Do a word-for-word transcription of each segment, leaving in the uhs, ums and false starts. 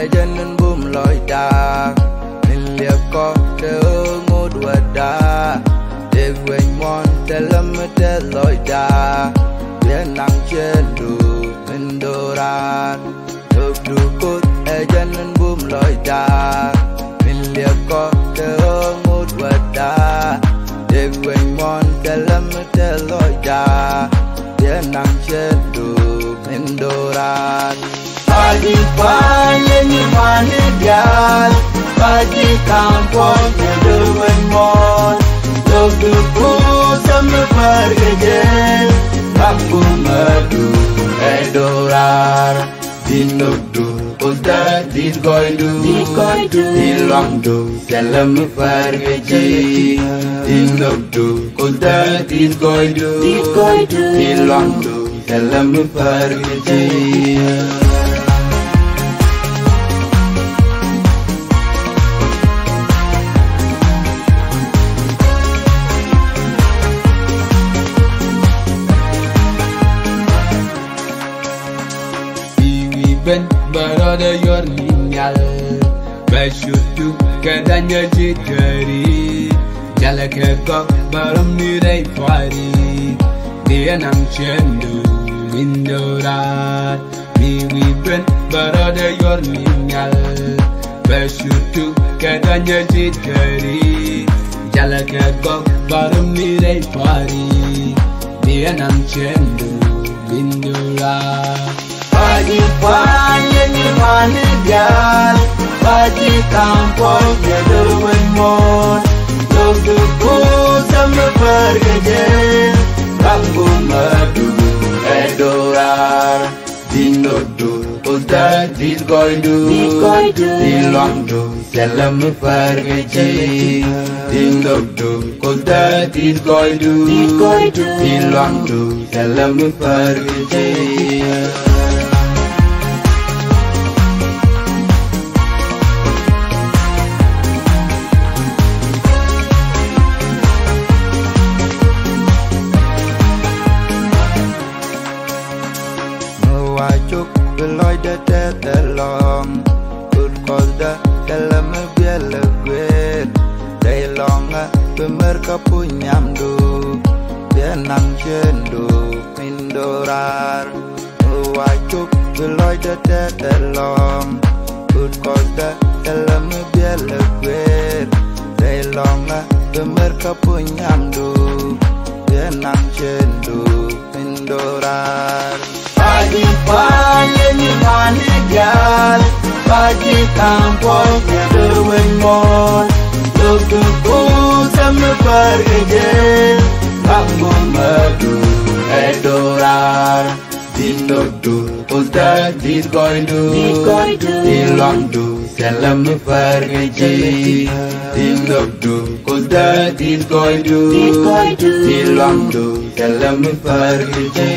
dân nên bùm lòi đà mình liệp có để ngô đùa đà để quên mòn để lâm để lòi đà để nắng trên đủ mình đồ ra được đủ cốt để dân nên bùm lòi đà mình liệp có để ngô đùa đà để quên mòn để lâm để lòi đà để nắng trên đủ mình đồ ra Pagi pagi ni mana dia, pagi kampung kedua mon, dodu sama pergi, mampu madu edorar, dinodu oda digoidu, dilangdu dalam pergi, dinodu oda digoidu, dilangdu dalam pergi. Ben berada yor linyal Besyutu kadanya jitari Jala kekok baram nirai fari Dia nang cendu mindorat Biwi ben berada yor linyal Besyutu kadanya jitari Jala kekok baram nirai fari Dia nang cendu mindorat Pagi pagi ni mana dia, pagi kampung kedua mon, dodu sama pergi, mampu madu edorar, dinodu oda digoidu, dilangdu dalam pergi, dinodu oda digoidu, dilangdu dalam pergi. Wajib beloi dada dalam Berkoda dalam biala gue Day longa pemerka punyam du Dia nang cendu mindorar Wajib beloi dada dalam Berkoda dalam biala gue Day longa pemerka punyam du Dia nang cendu mindorar Pagi pagi ni mana dia, pagi kampung kedua mon, dodu sama pergi, mampu madu edorar, dinodu oda digoidu, dilangdu dalam pergi, dinodu oda digoidu, dilangdu dalam pergi.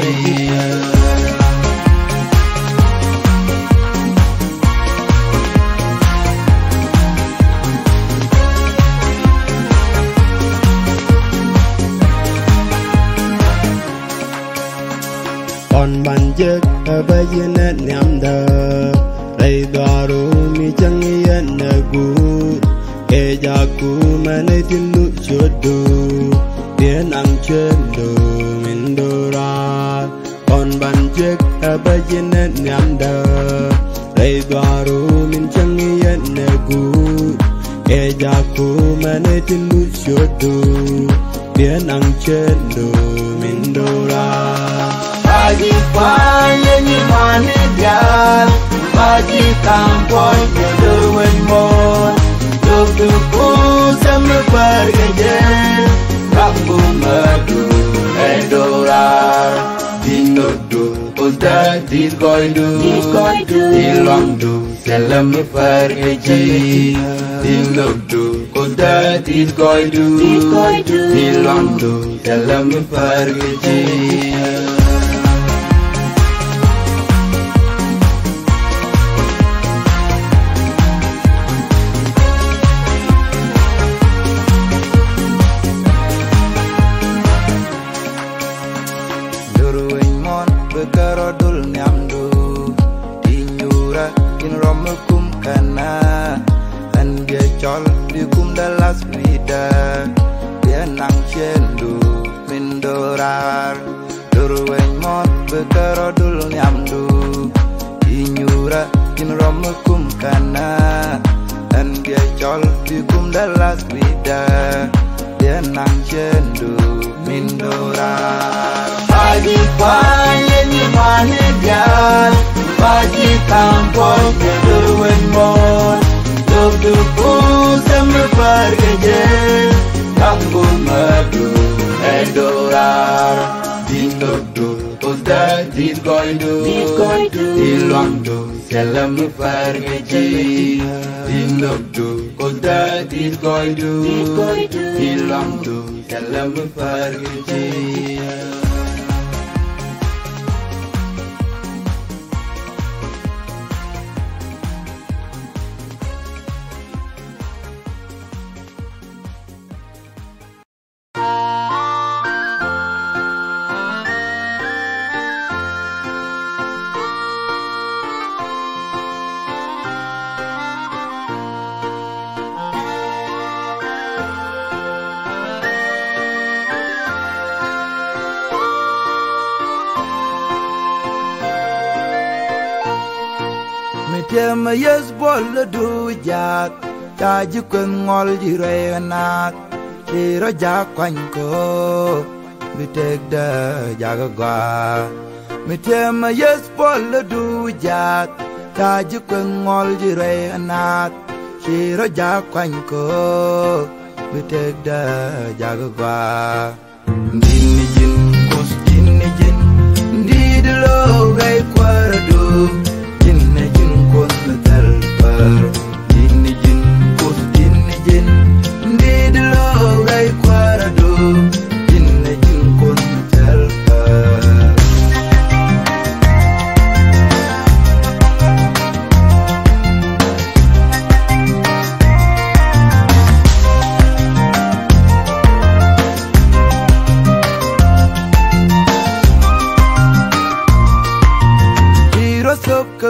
Kon banjek abayenet nyamda Rai daru mi jangiyan nagu Kejaku mana tindu jodu Dia nang cendu mindorat Kon banjek abayenet nyamda Rai daru mi jangiyan nagu Kejaku mana tindu jodu Dia nang cendu mindorat Pagi pagi ni mana dia, pagi kampung kedua mon, dodu sama pergi, mampu madu edorar, dinodu oda digoidu, dilangdu dalam pergi, dinodu oda digoidu, dilangdu dalam pergi. Bekerodul nyamdu Dinyura in romekum kana an dia chol di kum da las vida dia nang chendu mindorar durwen mot bekaro dul nyamdu inyura kin rom kum kana an dia chol di kum da las vida dia nang chendu mindorar Pagi pagi ni mane dial pagi kampoi durwen mot duk duku sama pergeje kampung madu edorar dindodu oda dingoidu dilangdu selam pergeje dindodu oda dingoidu dilangdu selam pergeje Tiama yes bol du jak ta ji kwen ngol ji re nak ti ro jak kwan ko mi tek da jak gwa mi tiama yes bol du jak ta ji kwen ngol ji re nak ti ro jak kwan ko mi tek da jak gwa din jin kos din jin di de lo gai kwar du kun metal par jinni jin kus jinni jin ndi de lo gai kwarado jinni jin kun metal par hiro sokka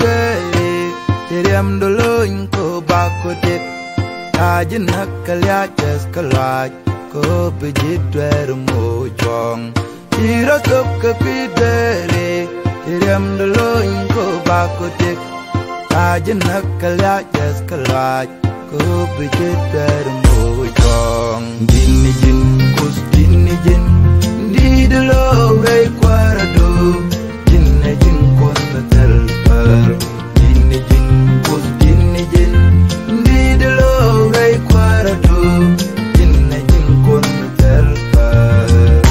Tiam dulu ko bako dik Tajin hakalya jas kalaj Ko pijit dwer mo jong Tira sok ke pidere Tiam dulu ko bako dik Tajin hakalya jas kalaj Ko pijit dwer mo jong Dini jin kus dini jin Di dulu gai kwarado Jinne jin kon betel par Jinne jin kus jinne jin Di dulu gai kwarado Jinne jin kon betel par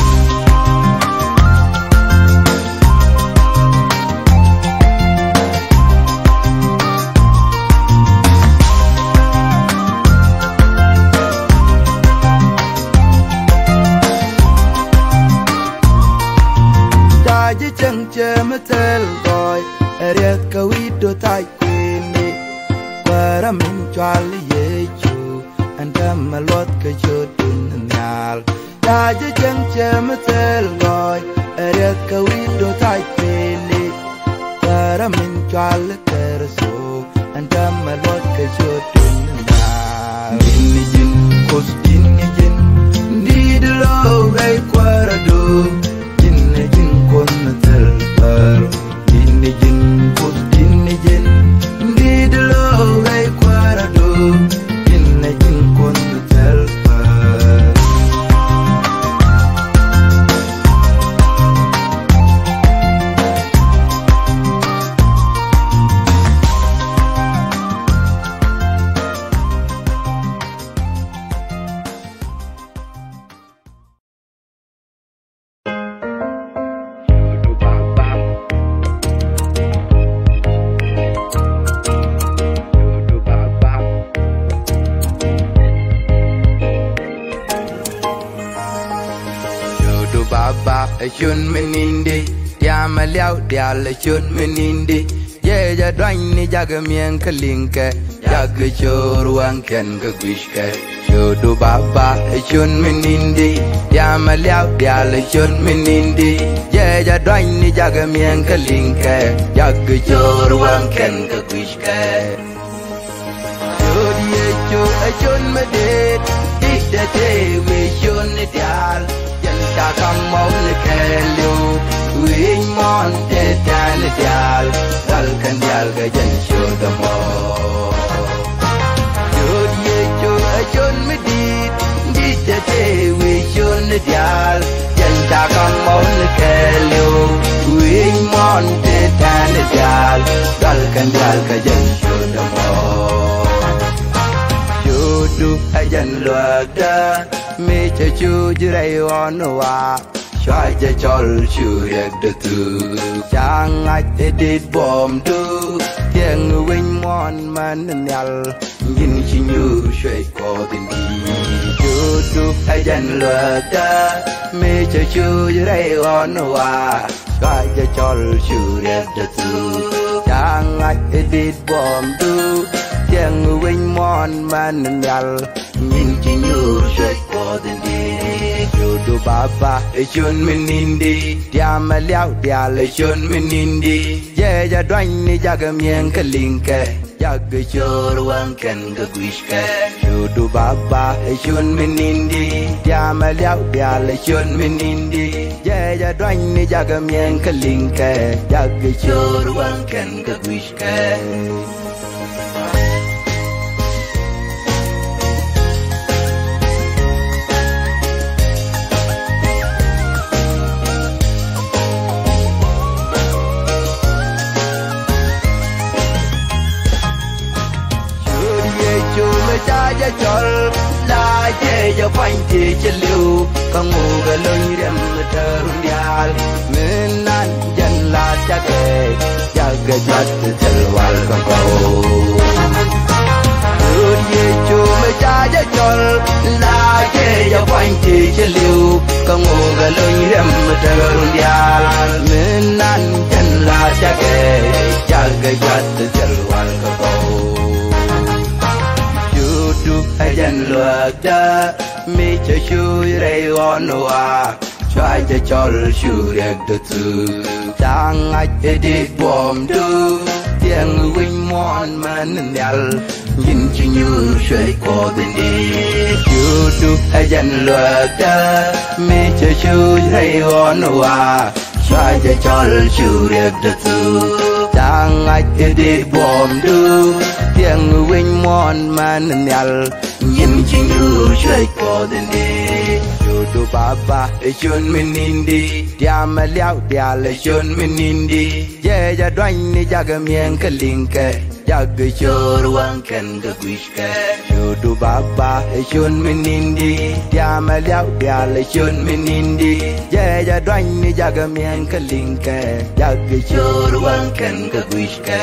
Taji chang chem tel boy Eriat kawido tai kwini Kwara min chwal yechu Anda malot ka jodun nyal Taji chang chem tel boy Eriat kawido tai kwini Kwara min chwal terso Anda malot ka jodun nyal Dini jin kos dini jin Di dalo gai kwara do Jinne jin kon metal par Jinne jin kus jinne jin Di dalo gai kwarado Jinne jin kon metal par Baba shun menindi ya maliau dia le shun menindi ye ja dwan ni jaga mien kalinke jaga choruang ken ka gwishke shodu baba shun menindi ya maliau dia le shun menindi ye ja dwan ni jaga mien kalinke jaga choruang ken ka gwishke a chun me det dit de te we chun ideal jan ta kam mau le kelu win mon te tan ideal dal kan dial ga jan shu da mo jod ye chu a chun me dit dit de te we chun ideal jan ta kam mau le kelu win mon te tan ideal dal kan dial ga jan shu da mo du ajan luada me chachu jirai onwa chai ja chol chu yak de tu chang ai edit bom du tieng wing mon man nyal yin chi nyu shwe ko tin di chu du ajan luada me chachu jirai onwa chai ja chol chu yak de tu chang ai edit bom du tiếng wing mon man nyal nhìn chỉ như sợi có tình đi dù du baba chun min indi dia ma liao dia le chun min indi ye ja đoan ni ja ga mien ka linke ja ga chor wan kan ga guiske dù du baba chun min indi dia ma liao dia le chun min indi ye ja đoan ni ja ga mien ka linke ja ga chor wan kan ga guiske ya chol la ye ya pain ti chelu kang mu ga loi rem terun dial menan jan la cha ke ya ga jat chel wal ka ko ye chu me cha ya chol la ye ya pain ti chelu kang mu ga loi rem terun dial menan jan la cha ke ya ga jat chel wal ka ko du ajan luada me chachu rei onwa chai ja chol chu rek de tu tang ai edit bom du tieng wing mon man nyal yin chi nyu shwe ko de ni du du ajan luada me chachu rei onwa chai ja chol chu rek de tu tang ai edit bom du tiếng wing mon man nyal yin chi nyu shwe ko de ni du du baba chun min indi dia ma liao dia le chun min indi ye ja đoan ni ja ga mien ka linke ja ga chor wan kan ga guiske du du baba chun min indi dia ma liao dia le chun min indi ye ja đoan ni ja ga mien ka linke ja ga chor wan kan ga guiske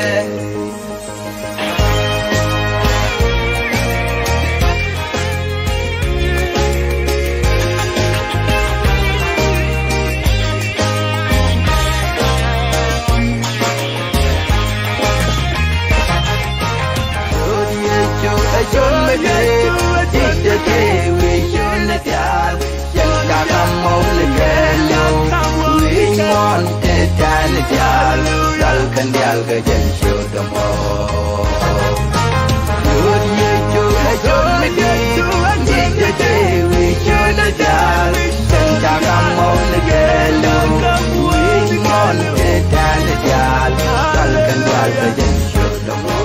chun me de dit de te we chun de dial jan ta kam mo le kelo we mon te tan dial dal kan dial ga jan shu da mo ye chu chun me de dit de te we chun de dial jan ta kam mo le kelo we mon te tan dial dal kan dial ga jan shu da mo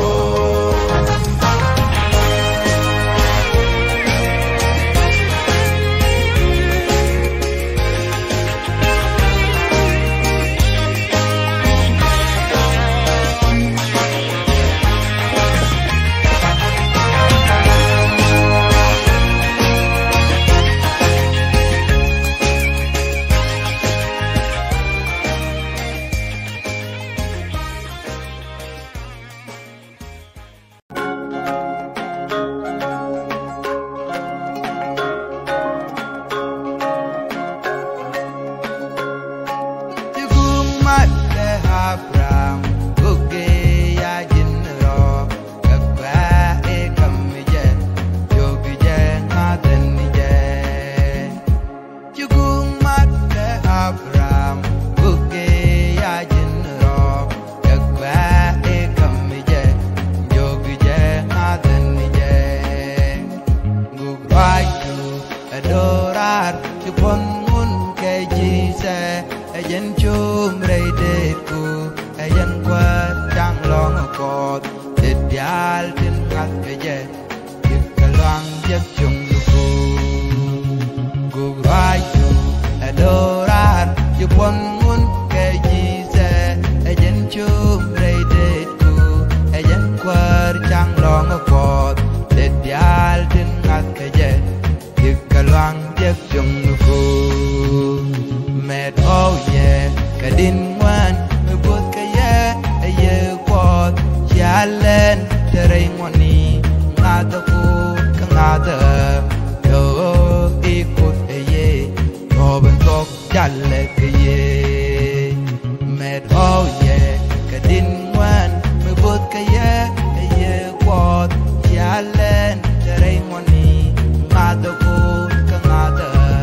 dial tin kat ke je yik kalwang yik chung ku gu rai chu adorar yu pon mun ke ji se e jen chu rei de ku e jen kwar chang long ko de dial tin kat ke je yik kalwang yik chung ku met oh yeah kadin wan me bot ke ye e ye kwat chalen terei ngoni ngata ku ngata yo ikut e ye roben tok jalle ke ye met oh yeah kadin wan me bot ke ye e ye kwat chalen terei ngoni ngata ku ngata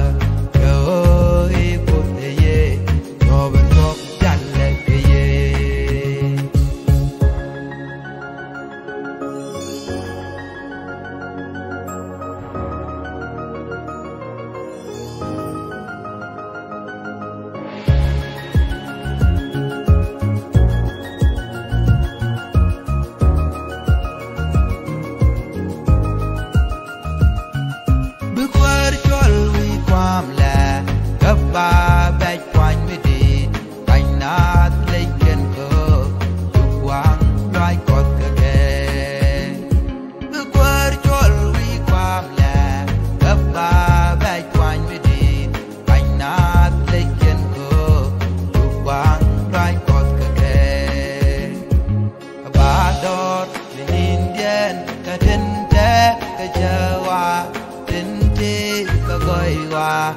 ba bạch quanh mới đi anh nát lấy chân cơ chụp quang loài cọt cơ kề bước qua chốn uy quang là gấp ba bạch quanh mới đi anh nát lấy chân cơ chụp quang loài cọt cơ kề ba đốt nhìn đen cả thân thế cả chờ qua tin thi cả gọi qua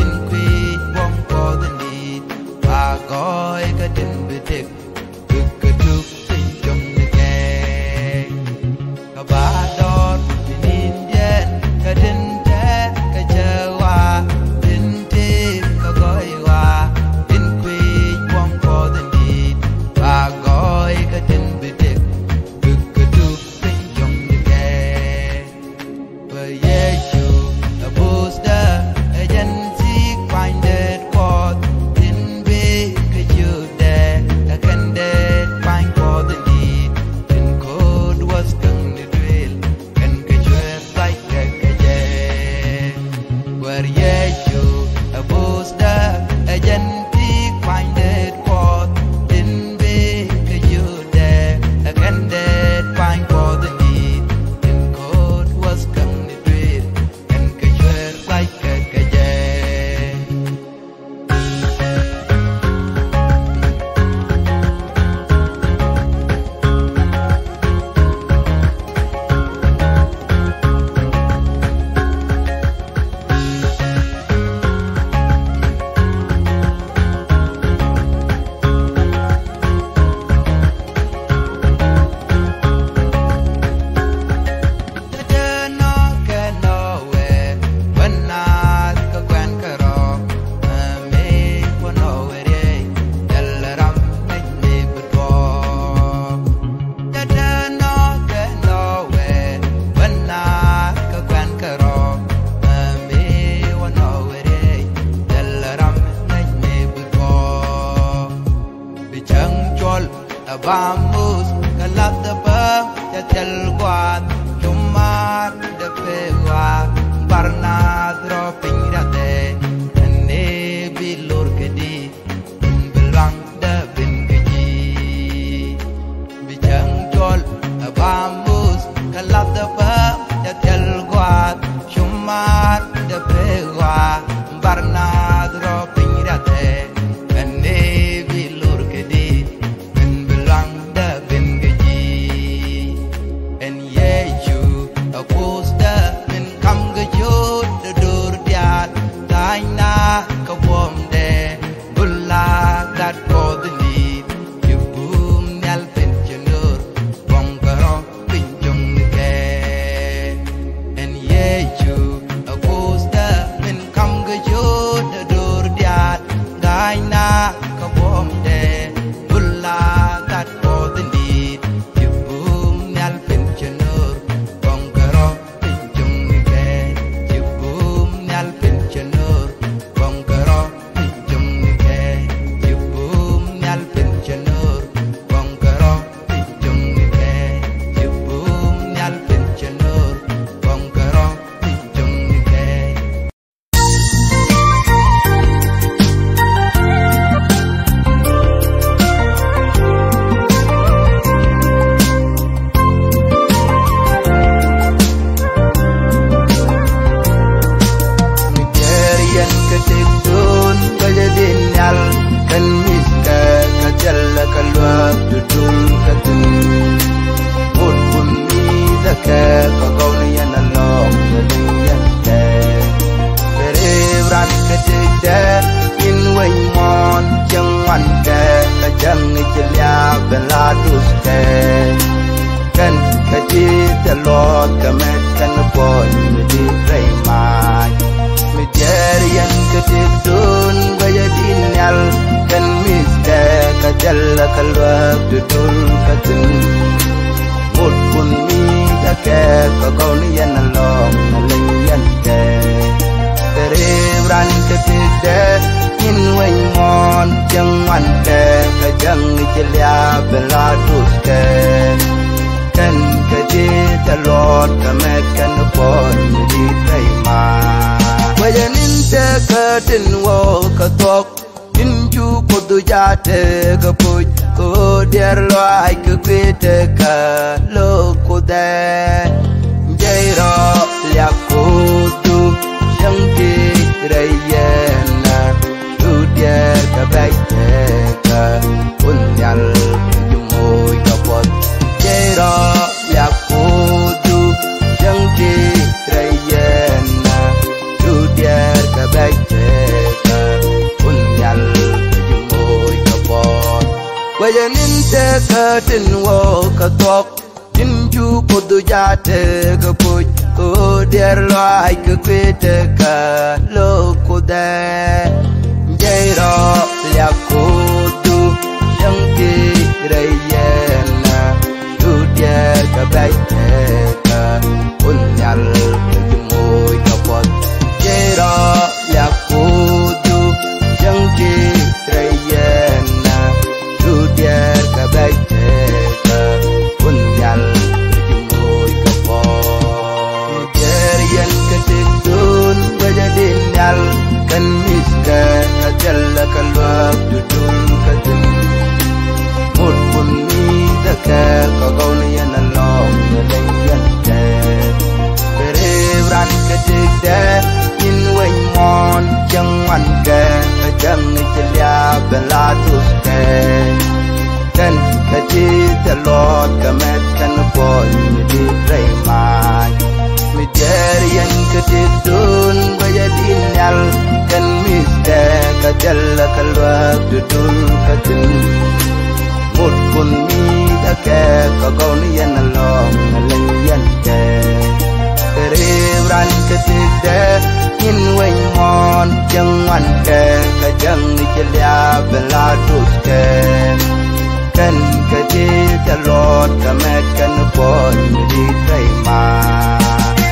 gọi cái tình bị thiệt cực cực cực tình trong người nghe cả ba đón vì nhìn đen cả tình thế cả chờ qua tình thi cả gọi qua tình quy quăng có tình đi và gọi cái tình bị thiệt cực cực cực tình trong người nghe với Giêsu là booster agency finded God vamos kalap da ba ya tel kwat chumar de pewa barna dropping rate ne bilur kedi belang da bin keji bijang jol vamos kalap da ba ya tel kwat chumar de pewa barna dropping rate ne bilur kedi da the Lord commit can point me the pray my me jerian ke tidun gaya dinal kan mistake kajal kalwa tudul katin mut pun mi ta ke ka kau ni yan long na lenyan ke tere ran ke tide in wen mon jang wan ke ka jang chelia bela dus ke kan ke the Lord commit can point me the pray my Wajan inte katin wo katok Inju kudu jate kapuj Kudir lo ay kukwite ka lo kude Jairo liak kudu Shangki rayena Tudier ka baite ka Unyal jumoy kapot Jairo liak kudu Shangki rayena Tudier ka baite ka Unyal jumoy kapot Wajan inte katin wo katok Inju kudu jate kapuj Kudir lo ay kukwite ka lo kude Jairo liak kudu Shangki rayena Tudier ka baite ka Unyal jumoy kapot Jairo liak kudu Shangki rayena Tudier ka baite ka Unyal jumoy kapot Jerian ketidun Wajadinyal kan miska Kajal kalwak dudul katin Mut pun mi daka Kagau niyan along Nalenyan ke Berebran ketida In wen mon Jang wan ke Kajang chelia belatus ke Kan ketida Lord kamet kan pon Di pray my Mijerian ketidun Wajadinyal kan miska Kajal kalwak dudul katin Mut pun mi daka Kagau niyan along Nalenyan ke Kerebran ketida In wen mon Jang wan ke Kajang chelia belatus ke Kan ketida Lord kamet kan pon Di pray my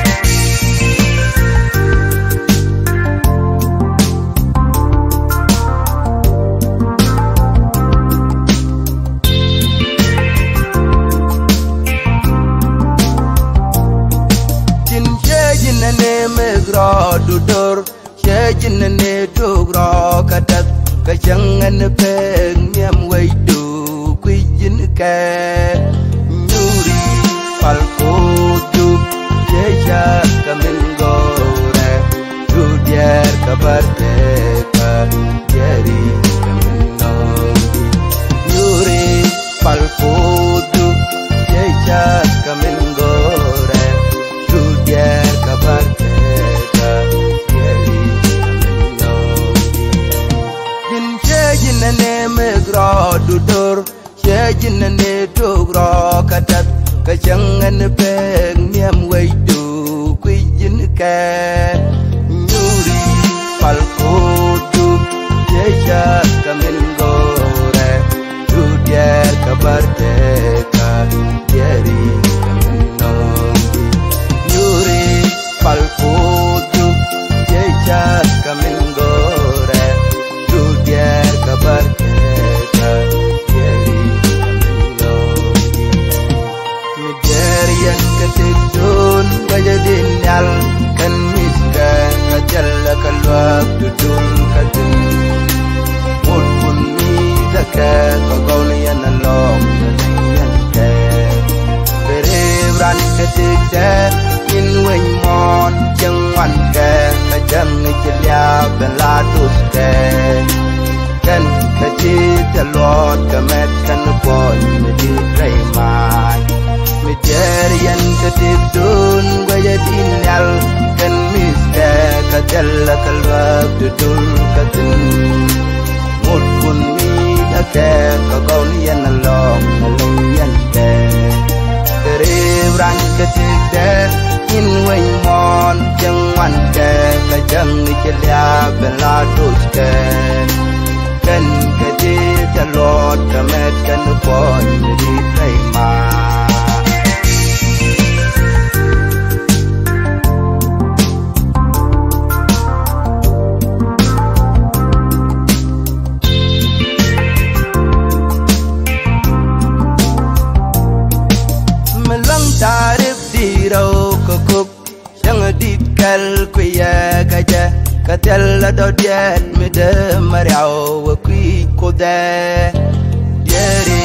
Dudur Shejin ne dugro katak Kajangan peng miam waidu Kwijin ke Nyuri palkudu Sheja kamin gore Dudier kabardeka Jeri kamin nongdi Nyuri palkudu Sheja kamin gore Dudier kabardeka Dudur Shejin ne dugro katak Kajangan peng miam waidu Kwijin ke Nyuri palkudu Sheja kamin gore Dudier kabardeka Jeri kamin nongdi Nyuri palkudu Sheja kamin gore Dudier kabardeka Mijerian ketidun Wajadinyal kan miska Kajal kalwak dudul katin Mut pun mi daka Kagau niyan along Nalenyan ke Berebran ketida In wen mon Jang wan ke Kajang chelia belatus ke Kan ketida Lord kamet kan pon Di pray my Mijerian ketidun Wajadinyal kan miska Kajal kalwak dudul katin Mut pun mi daka Kagau niyan along Nalenyan ke Kerebran ketidun ngoan kề cả chân chỉ lia bên la đốt kề cần cái gì cho lót cả mẹ cần con đi thấy mà tarif di rau kukuk yang di kal kuya kaja katel do diet mede mariau kui kode yeri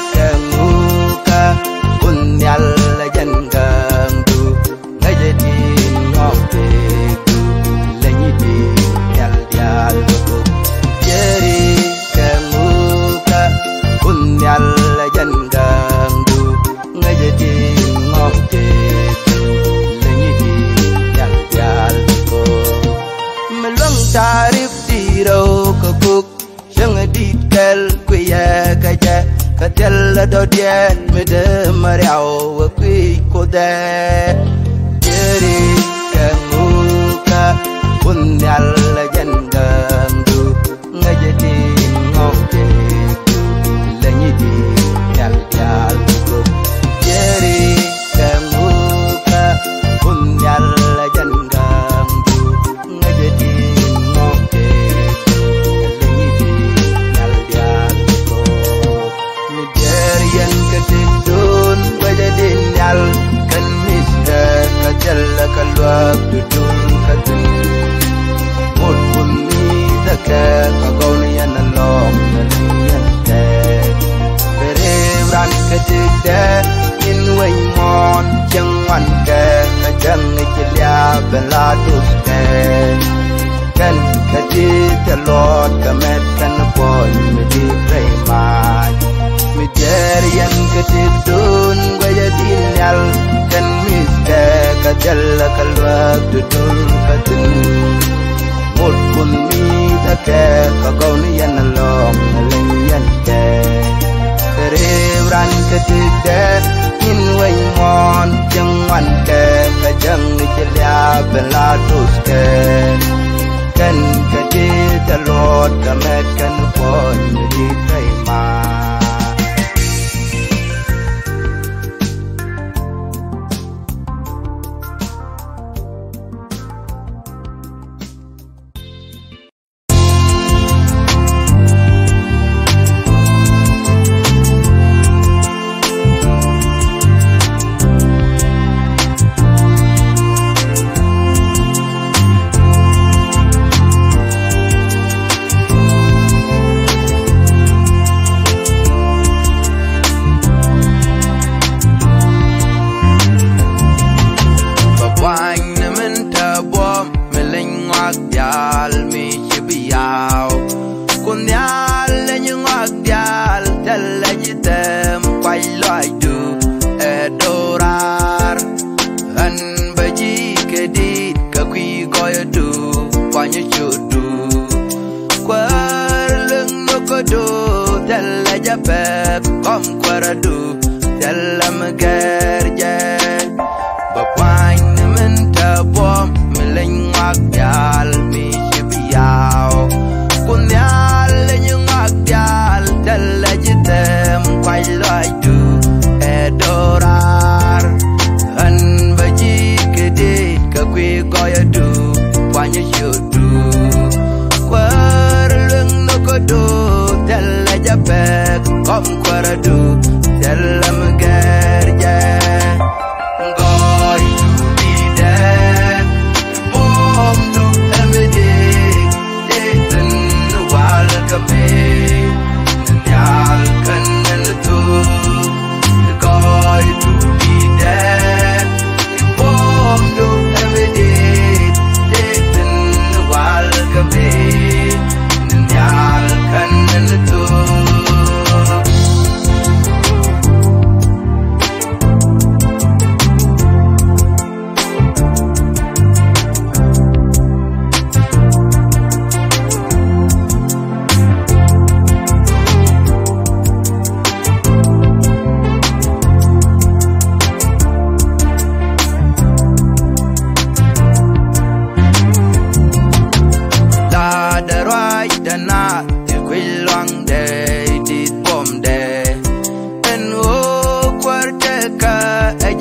kanguka bunyal jangang du ngajadi ngope lenyi di yal yal kukuk yeri kanguka bunyal jangang du ngajadi ngope lenyi di yal yal kukuk melong tarif di rau kukuk yang di tel kuya kaja katel do diet mede mariau kui kode jeri kanguka bunyal jangang du ngajadi ngope lenyi di yal yal kukuk jeri kanguka bunyal jangang du ngajadi ngope lenyi di yal yal kukuk miderian ketidun wajadin yal kan miska kajal kalwak dudun kadun mut bunni daka kagonian alom nalian ke berebran ketida in waymon jangan ke kajang celia beladus ke kan ketida lord kamet kan boy medi preman miderian ketidun wajadin yal kan miska kajal kalwak dudun kadun mut bunni daka kagonian alom nalian ke berebran ketida in waymon jangan ke kajang celia beladus ke kan ketida lord kamet kan boy di preman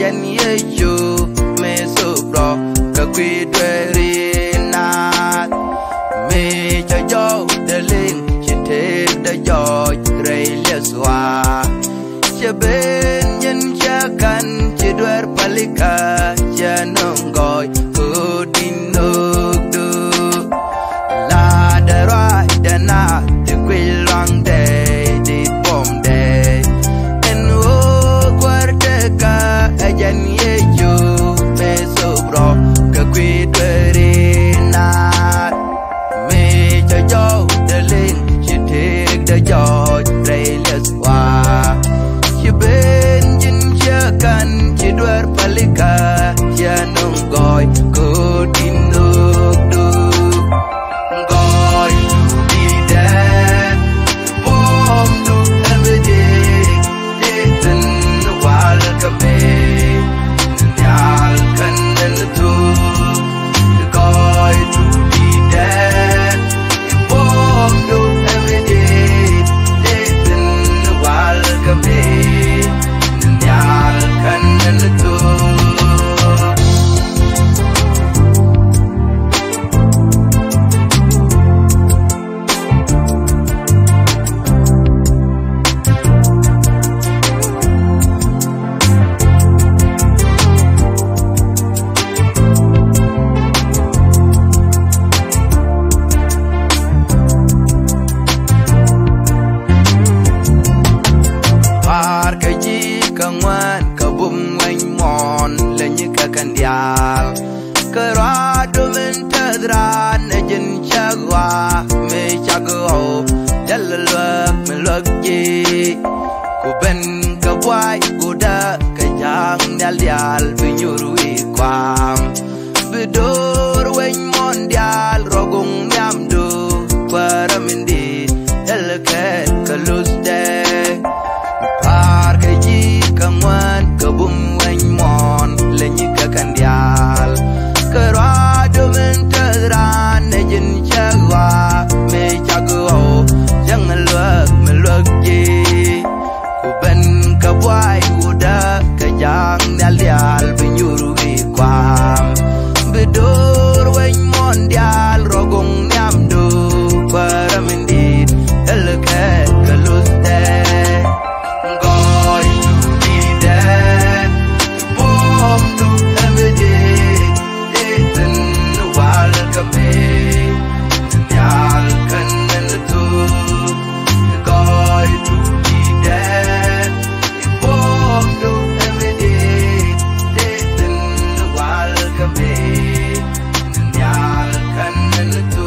jen ye ju me so bro ka kwi dwe ri na me cho yo de ling chin te de yo rei le swa che ben yen cha kan che dwer palika cha nong goy ku din no du la de roi de na de kwi long day di bom day en wo kwarte ka ajan ye ju me so bro ka kwi dwe ri na me cho yo de ling chi te de yo rei le swa che ben yin cha kan chi dwer palika cha nong goy ku din no du goy di de bom du every day den welcome me nyal kan den tu goy du di de bom du every day den welcome me nyal kan den tu par ka ji ka ngwan ka bum ngwan mon le ni ka kan dial ka ra do men ta dra ne jin cha wa me cha go dal lo me lo ji ku ben ka wai ku da ka jang dal dial bi nyuru i kwam bi dor wen mon dial rogung nyam do para min di dal ka ka lus de par ka ji ka ngwan ka bum wen mon le ni ka kan dial ka ra do men ta ra ne jin cha wa me cha go jang lo me lo ji ku ben ka wai ku da ka jang dal dial bi nyuru i kwam bi dor wen mon dial rogung nyam do para min di el ka ka lus de goy du di de bom du every day den welcome me nyal kan den tu goy du di de bom du every day den welcome me nyal kan den tu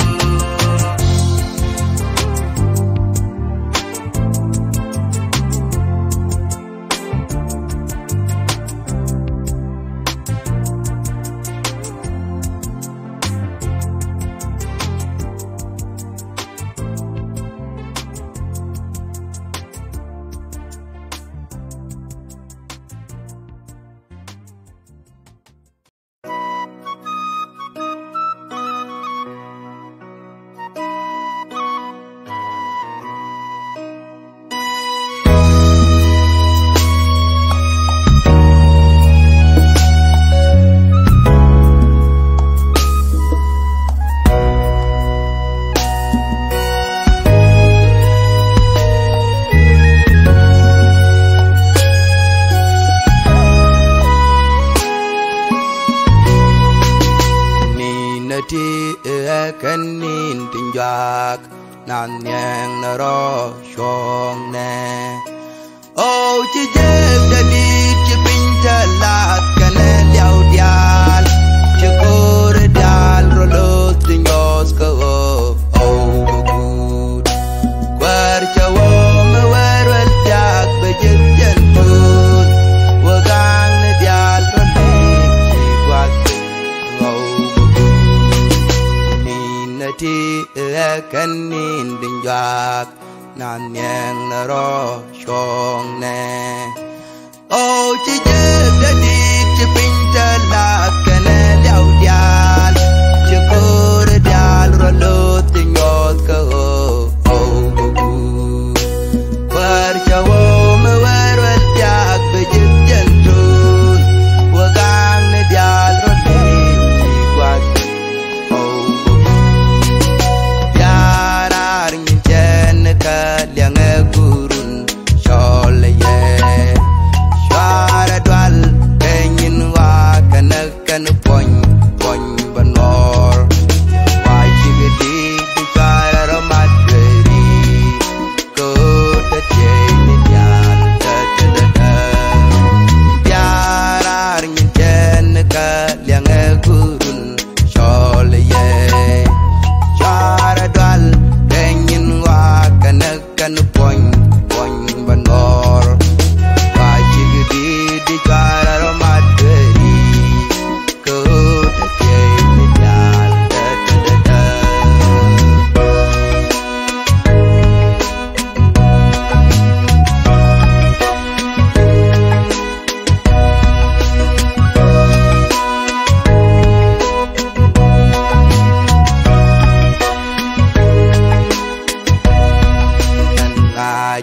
ti e kan nin tin jak nan yang na ro shong ne o chi je da di chi pin ta lat kan liao dial chi ko re dial ro lo tin yos ko o ku war cha wo me war wal jak be jen jen tu wa gang ne dial ro le chi kwa ngau ti e kan nin din jak nan yang na ro shong ne o chi je da di chi pin ta la kan liao dial chi ko re dial ro lo tin yos ko o ku war cha wo me war wal jak be jen jen tu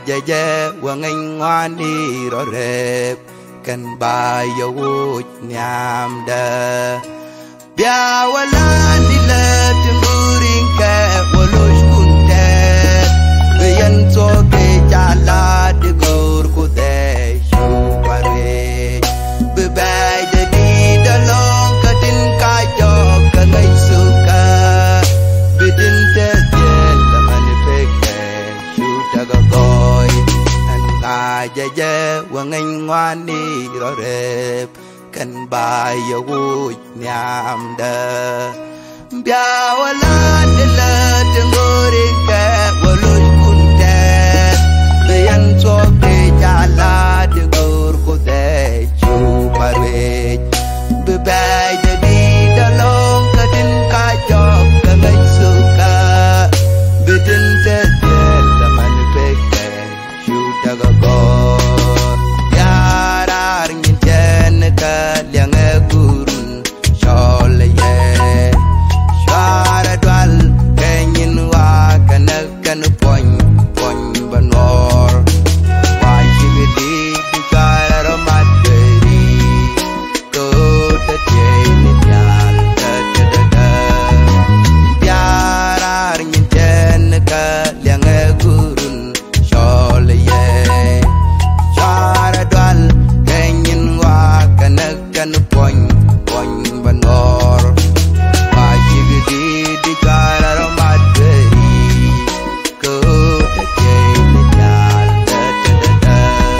je je wa ngai ngani ro rep kan ba yo nyam da bia wala ni le timburing ke wolosh kunte beyan so ke jala de gor ko de shu pare be bai de di da long ka tin ka jo ka ngai su ka bidin te je la man pe ke shu ta ga goy an ga je je wa ngai ngani ro rep kan ba yo nyam da bia wala de la tengoring ke wolosh kunte beyan so ke jala de gor ko de chu pare be bai de di da long ka tin ka jo ka ngai su ka bidin te je la man pe ke chu ta ga go ya rar ngin chen ka liang e gurun chole ye shara dwal kenyin wa kana kan pon pon banor wa shigdi dikara romadri to te cheni yal ta ta ta pyara ngin chen ka liang e gurun chole ye shara dwal kenyin wa kana kan pon pon banor wa shigdi dikara romadri ko te cheni yal ta ta ta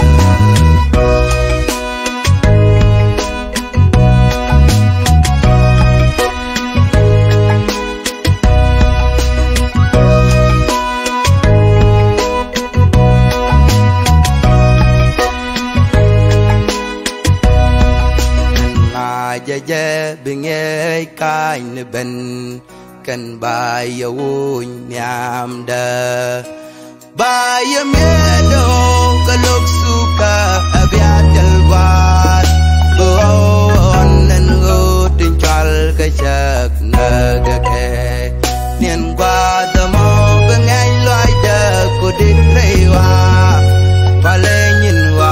je je binge kai ne ben kan ba yo nyam da ba ya me do ka lok suka abya jalwat bo on nan go tin chal ka chak na ga ke nien qua da mo bengai loi da ko dik rewa pa le nyin wa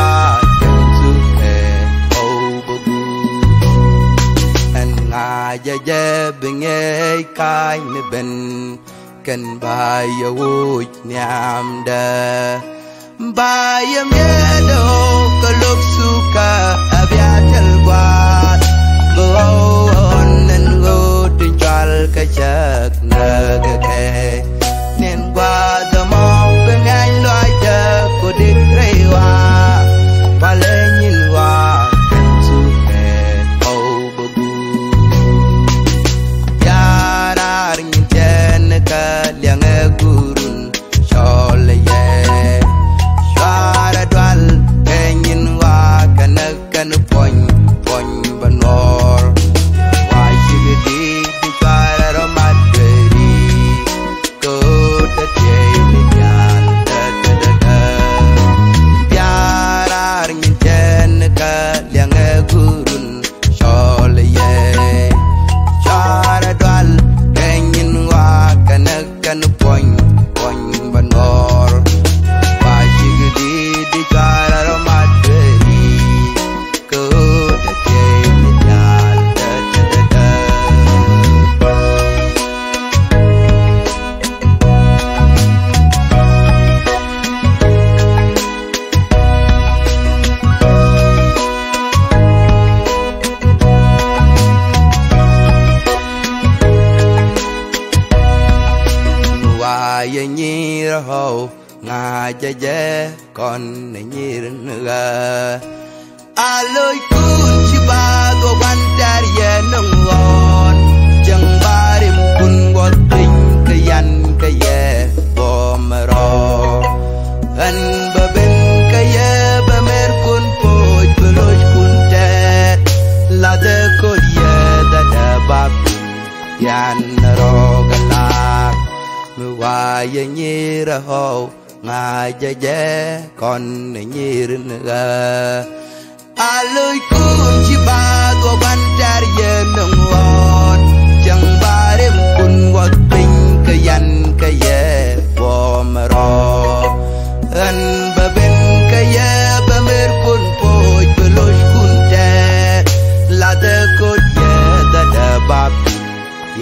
je je binge kai ne ben kan ba yo nyam da ba ya me do ka lok suka abya jalwat bo on nan go tin chal ka chak na ga ke nen qua da mo bengai loi da ko dik rewa pa le nyin wa liang e gurun chole ye shara dwal kenyin wa kana kan pon pon banor wa shigdi dikara romadri ko te cheni yal ta ta ta pyara ngin chen ka liang e gurun chole ye shara dwal kenyin wa kana kan pon pon banor wa shigdi dikara romadri ko te cheni yal ta ta ta ye nhi ho nga je je con ne nhi nga a loi kun chi ba go ban dar ye nong won jang ba rim kun wo ting ka yan ka ye bo ma ro an ba ben ka ye ba mer kun po po loi kun te la de ko ye da da ba yan ro ga la wa ye nhi ra ho nga je je con ne nhi nga a loi kun chi ba go ban dar ye nong won jang ba rem kun wa ting ka yan ka ye bo ma ro an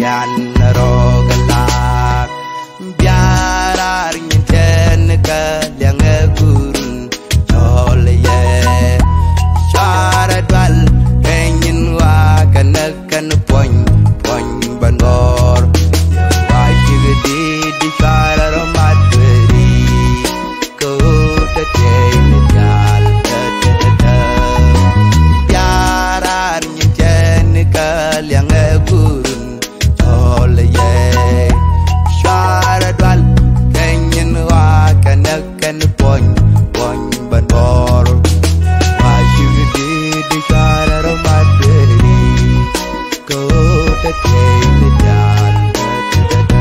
yan rogalak biarar nyten ka yang gurun chole ye chara dwal kenyin wa kanak kan poin poin banor wa chigdi di chara romadri ko ta chen dal ta ta biarar nyten ka yang gurun chole ye chara dwal kenyin wa kanak kan poin poin banor wa chigdi di chara romadri ko ta chen dal ta ta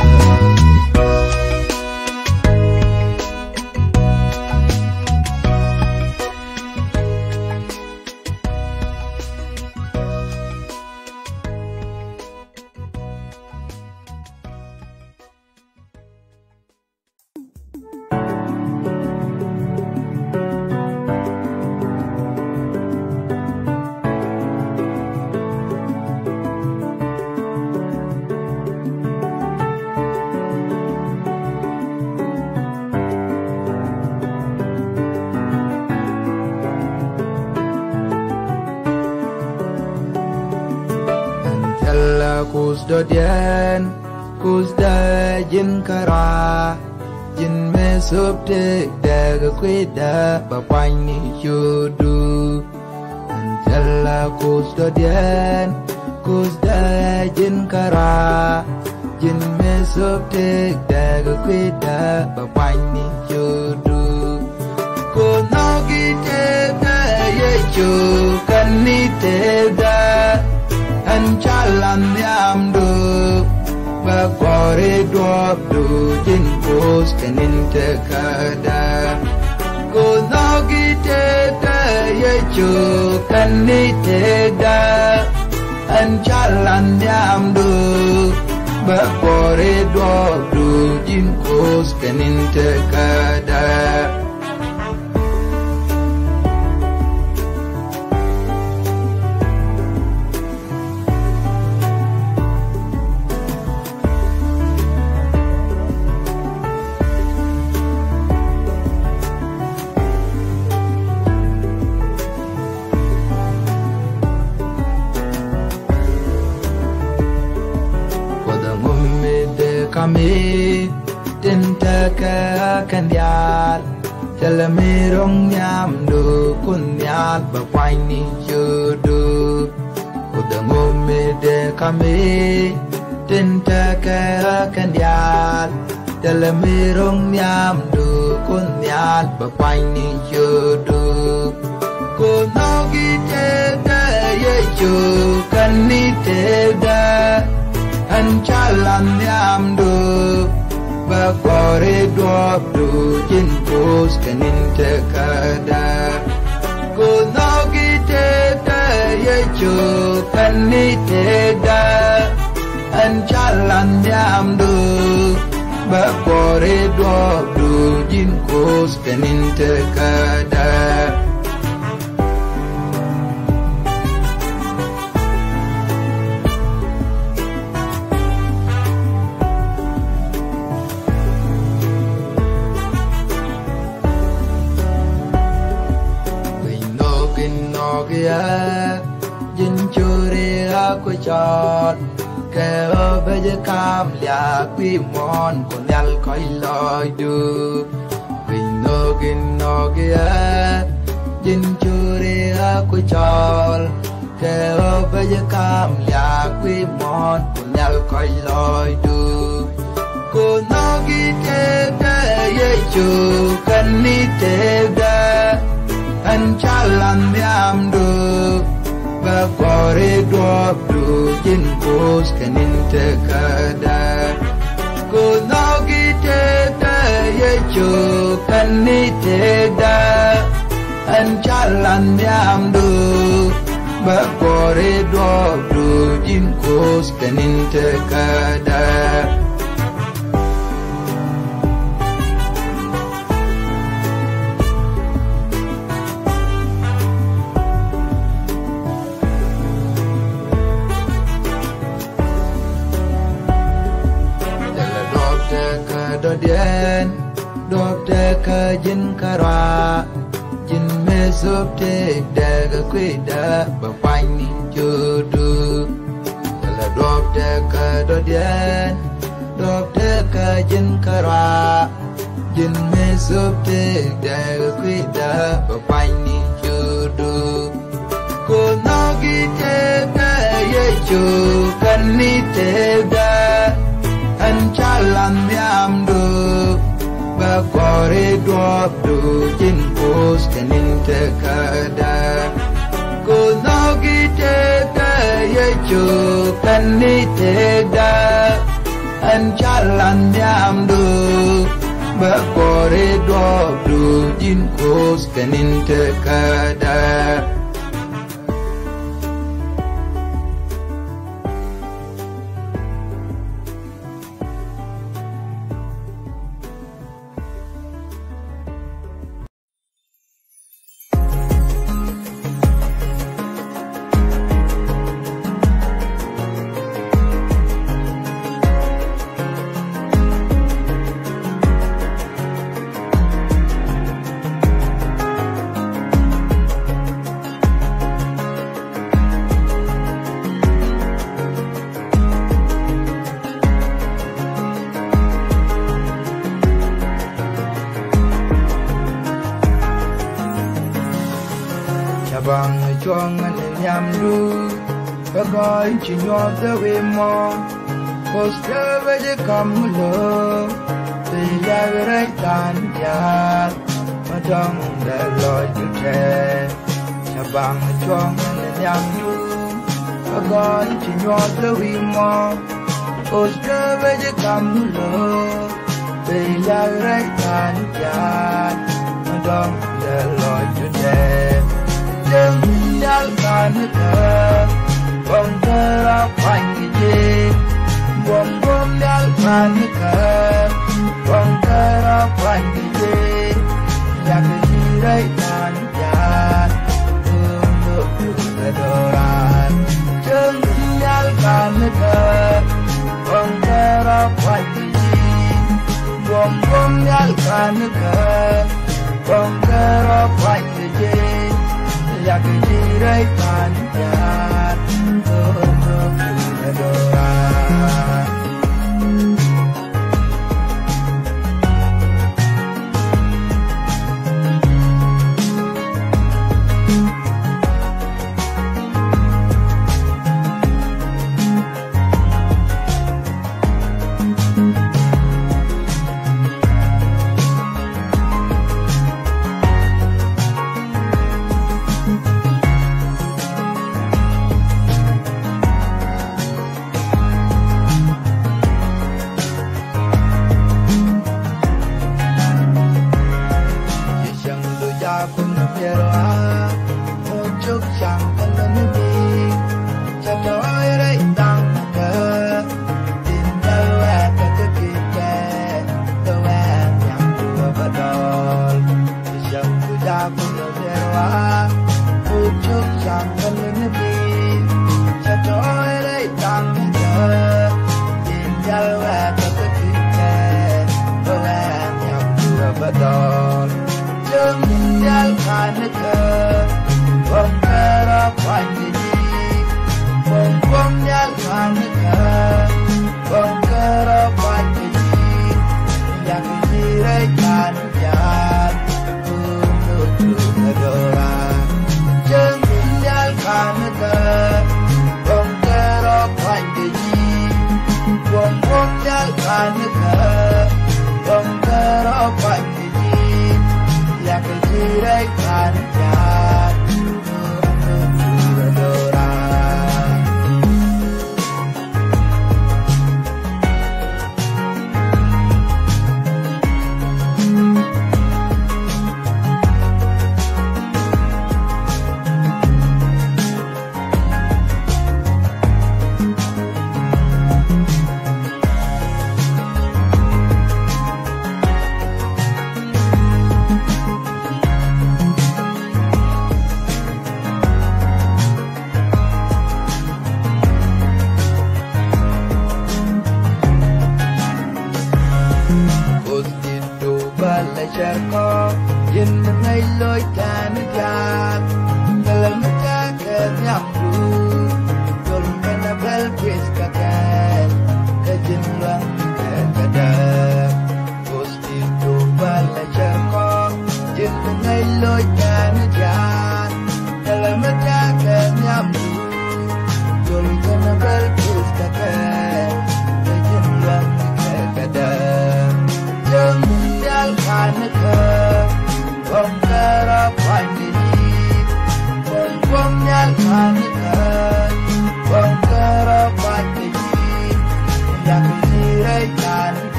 Kusdodian kusda jin kara jin me subte daga kweda bapani chudu antala kusdodian kusda jin kara jin me subte daga kweda bapani chudu konogi te da yechu kanite da Anchalan yamdu Bakore dwabdu Jin pos kanin tekada Kunogi teka yechu Kani teda Anchalan yamdu Bakore dwabdu Jin pos kanin tekada kami tentaka kandial jalamirong nyamdu kunyal bapani judu udangumide kami tentaka kandial jalamirong nyamdu kunyal bapani judu kunogi teda yechu kanite da Anchalan yamdu Bakore dwabdu Jin pos kanin tekada Kunogi teda yechu kaniteda Anchalan yamdu Bakore dwabdu Jin pos kanin tekada Jin churi aku chot Keo beje kam liak pimon Kunyal koi loy du Vino gino gia Jin churi aku chot Keo beje kam liak pimon Kunyal koi loy du Kunogi tega yechu Kani tega Anchalan yamdu Bakore dwabdu Jin pos kanin tekada Kunogi tega yechu Kani teda Anchalan yamdu Bakore dwabdu Jin pos kanin tekada do dien dop te ka jin kara jin me sop te de ga kwi da ba pan ni judu la dop te ka do dien dop te ka jin kara jin me sop te de ga kwi da ba pan ni judu ko no gi te da ye chu kan ni te da an chalam yam do ba kore drop do jin post kanin te kada ko no gi te da ye chu kan ni te da an chalam yam do ba kore drop do jin post kanin te kada bang chong an yam du ka gai chi nyo the we mo poster we de kam lo te ya re tan ya ma dong da lo ju te cha bang chong an yam du ka gai chi nyo the we mo poster we de kam lo te ya re tan ya ma dong da lo ju te Đừng nhắc cả nước thơ Bông thơ ra quanh cái gì Buông buông nhắc cả nước thơ Bông thơ ra quanh cái gì Nhạc cái gì đấy tàn nhạt Thương được được đồ ràn Đừng nhắc cả nước thơ Bông thơ ra quanh cái gì Buông buông nhắc cả nước thơ Bông thơ ra quanh cái gì ya que direi tanjat untuk berdoa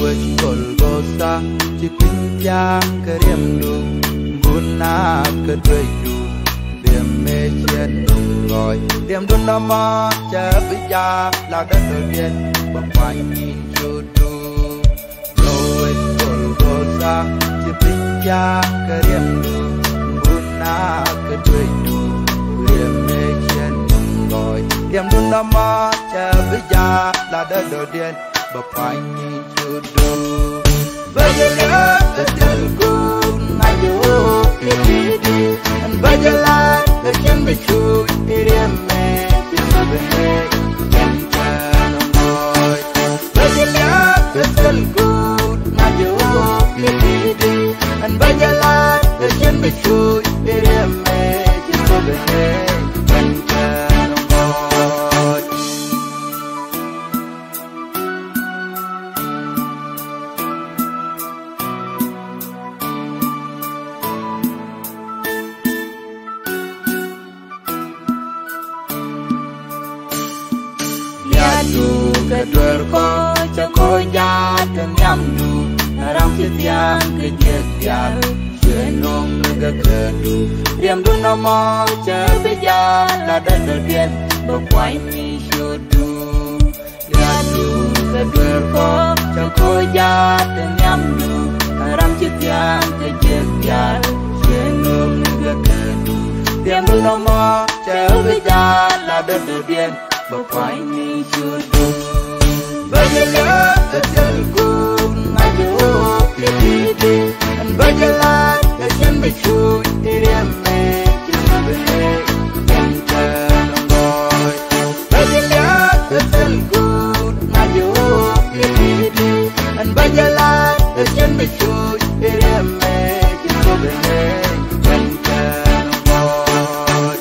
wet kol gosa chipin yang kerem du buna kedui du điểm mê chen nung loi điểm đun nama cha bija la đất đầu tiên bập phanh nhìn chu du wet kol gosa chipin yang kerem du buna kedui du điểm mê chen nung loi điểm đun nama cha bija la đất đầu tiên bập phanh nhìn chu du Bajalan terjalku maju kiri Bajalan terjun bicu iriame Bisabene jangan moy Bajalan terjalku maju kiri Bajalan terjun bicu iriame Bisabene jangan moy Kedua ko cakoi jat kenyam du Narang setiang kejetian Senong nega kedu Diam du nama cebeja Lada dodien Bakwai ni syudu Liadu kedua ko cakoi jat kenyam du Narang setiang kejetian Senong nega kedu Diam du nama cebeja Lada dodien Bakwai ni syudu Bajalan terjalku maju kiri Bajalan terjun bicu iriame Bisabene jangan moy Bajalan terjalku maju kiri Bajalan terjun bicu iriame Bisabene jangan moy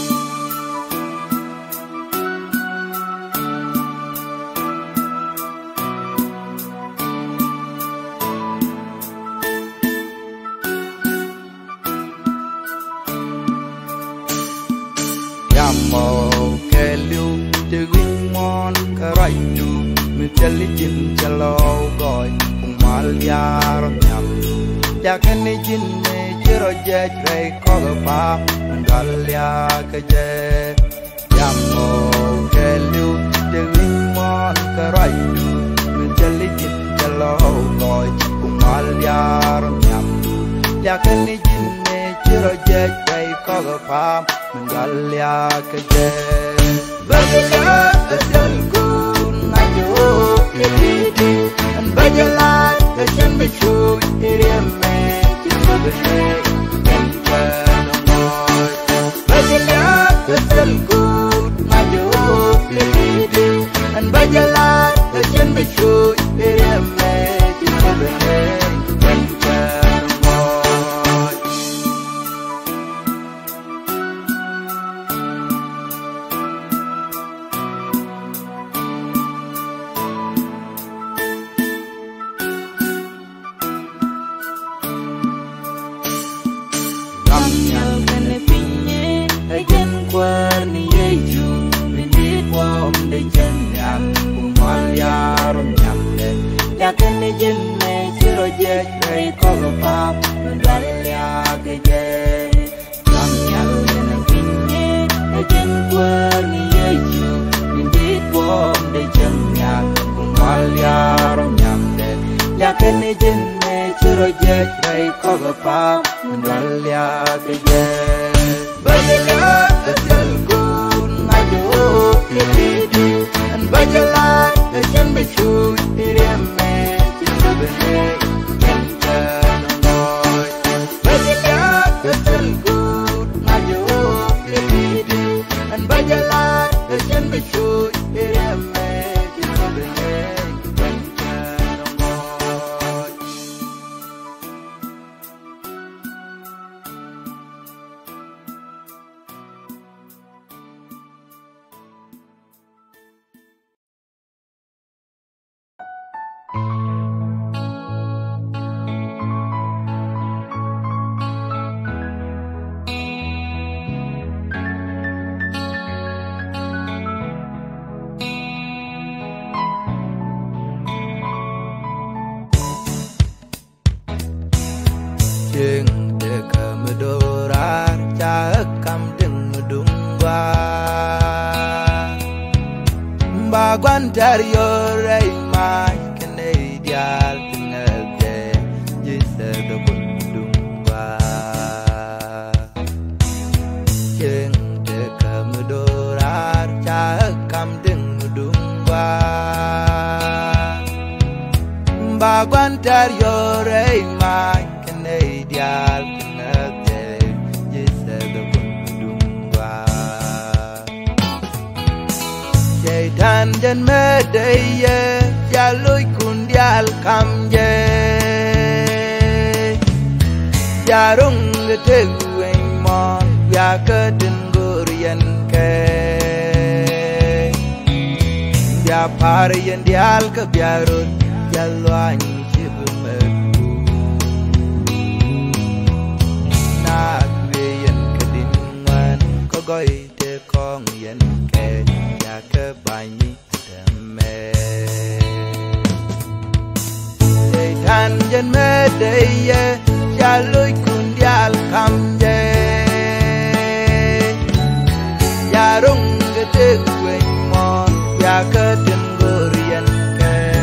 Mau kelu tegin mon karayu mitali jin jalau goy umal yar nyam ya kan jin ne jiro jej rei ko pa ngal ya keje ya mau kelu tegin mon karayu mitali jin jalau goy umal yar nyam ya kan jin ne jiro jej rei ko pa ngal ya keje Bajalan terjalku maju kiri Bajalan terjun bicu iriame Bisabene jangan moy Bajalan terjalku maju kiri Bajalan terjun bicu iriame Bisabene jangan moy Warni yeju Bindi wom de janyam Umal yarom nyamde Yakin de jinne Chiro jek rei kogo pap Nandal ya keje Samyal yana pinye Ejen warni yeju Bindi wom de janyam Umal yarom nyamde Yakin de jinne Chiro jek rei kogo pap Nandal ya keje Bajalan terjalku maju kiri Bajalan terjun bicu iriame Bisabene jangan moy Bajalan terjalku maju kiri Bajalan terjun bicu iriame Bisabene jangan moy chừng để cầm đồ ra cha cầm đừng đúng qua ba quan tario ray mai kene dial tinage jise do đúng qua chừng để cầm đồ ra cha cầm đừng đúng qua ba quan tario ray mai dial tinate jise do đúng qua Shaitan jan me deye ya lui kun dial kam je ya rung le te wen mon ya ke den gurian ke ya par yen dial ke biarun ya loan gọi để con yên kề nhà cơ bài mi đam mê để than dân mê đây cha lối kun dial kam je ya rung ke te quên mon ya cơ den gorian ke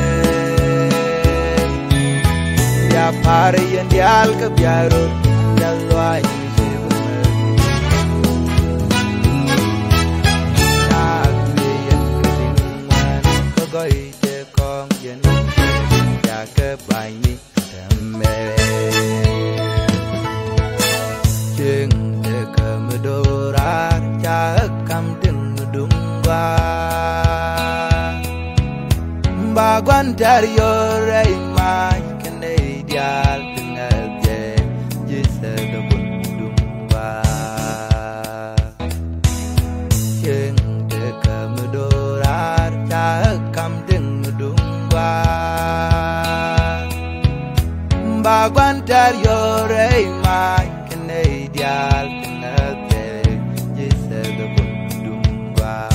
ya pare yen dial ke biarut ya loai gọi để con yên và cơ bài mi đam mê chừng để cầm đồ ra cha cầm đừng đúng qua ba quan tario ray mai kene dial tinage jise do đúng qua chừng để cầm đồ ra cha cầm đừng đúng qua ba quan tario ray mai kene dial tinate jise do đúng qua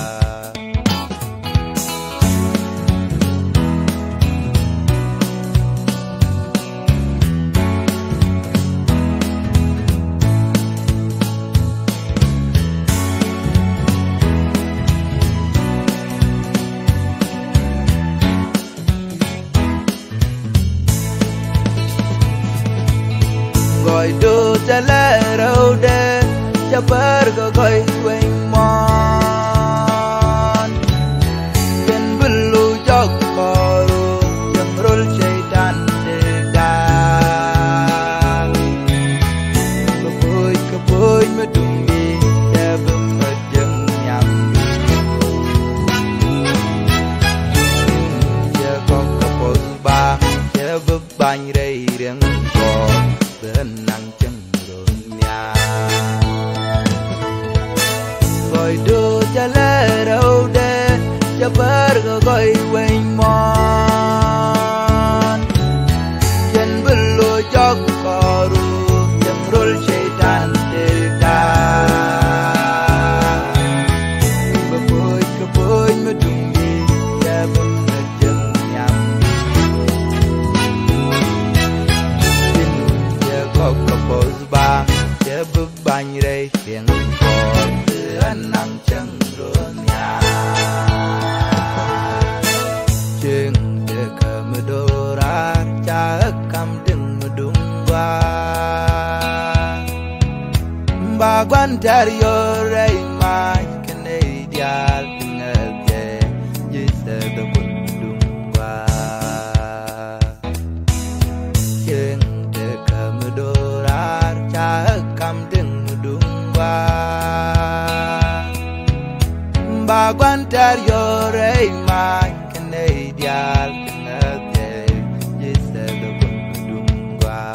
gọi đồ cha lẽ đâu đê cha bớt có gọi quanh mòn bên bên lu cho cò lu chẳng rول chạy tan để ga có bôi có bôi mà đụng đi cha bấm mà chân nhầm cha có có bôi ba cha bấm bánh đây riêng có năng chân rồi nhà gọi đồ cha lẽ đâu đê cha bớt gọi quanh mòn chân bên lùi cho cò ru chân rول chạy tan để ga bơ bôi cơ bôi mà đụng đi cha bấm mà chân nhầm có có bôi ba cha bơ bánh đây tiếng cò từ năng chân rồi nhà chừng để cầm đồ ra cha cầm đừng đúng qua ba quan tario ray mai kene dial tinage jise do đúng qua chừng để cầm đồ ra cha cầm đừng đúng qua ba quan tario ray mai kene dial tinage jise do đúng qua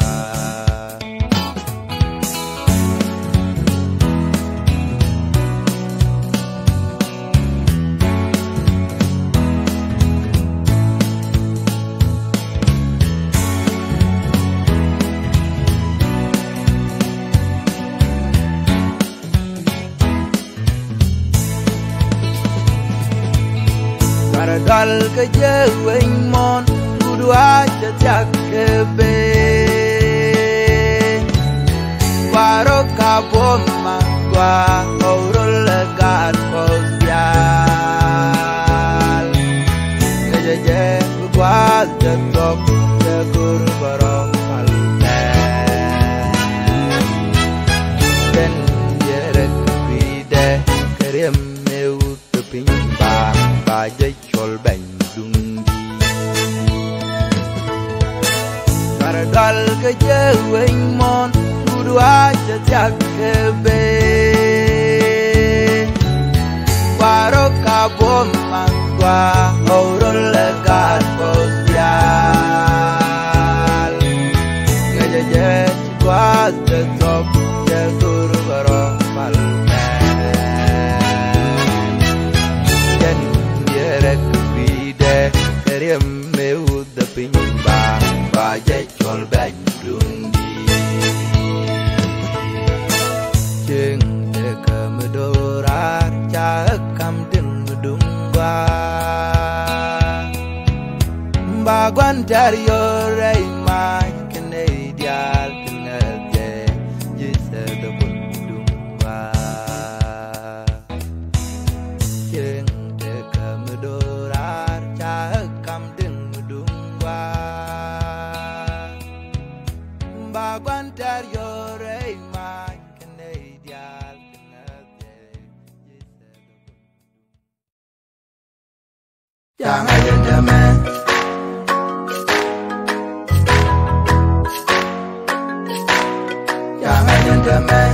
dal ke jeweng mon kudu aja cak kebe Waro kaboma kwa Aurole God Posial Nejeje kwa Jacob Jagur Barong Alpe Ben Yerek Vide Kerem Meu Tepimba Baje Chol Ben Dundi Paradal Kejeweng Mon Dua jejak kebe Waro kabom mangwa Aurol legat posial Ngejeje cikwa tetop Jagur barong palpen Jen yerek bide Kerem meud de pinyumbang Baje chol beng dundi Jeng deka medorar Cakam deng medungwa Mbagwan dari orai mai Kene ideal tengah je Jisa depun dungwa Jeng deka medorar Cakam deng medungwa Mbagwan dari orai mai Young gentleman, young gentleman.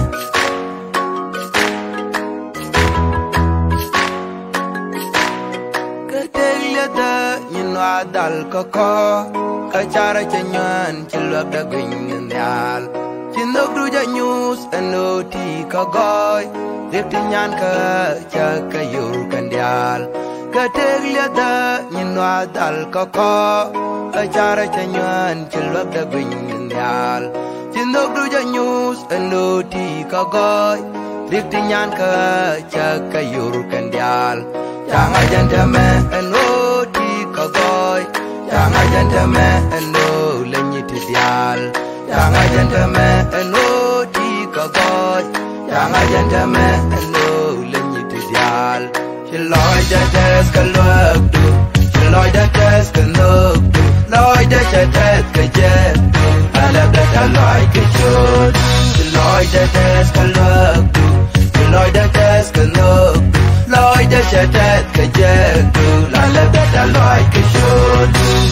Ketelia da inwa dal koko, kacara cenyan cilok da gwingin yal. Cindok duja news enoti kagoy, diptinyan ke cakayul kandial. Ketelia da inwa dal koko, kacara cenyan cilok da gwingin yal. Cindok duja news enoti kagoy, diptinyan ke cakayul kandial. Jangan gentleman enoti kagoy, jangan gentleman eno lenyit dial. Jangan gentleman eno di kagoy, jangan gentleman eno lenyit dial. Chiloy da tes kalok du, chiloy da tes kanok du, loy da tes kajet du, alab da taloy kechot. Chiloy da tes kalok du, chiloy da tes kanok du, loy da tes kajet du, alab da taloy kechot.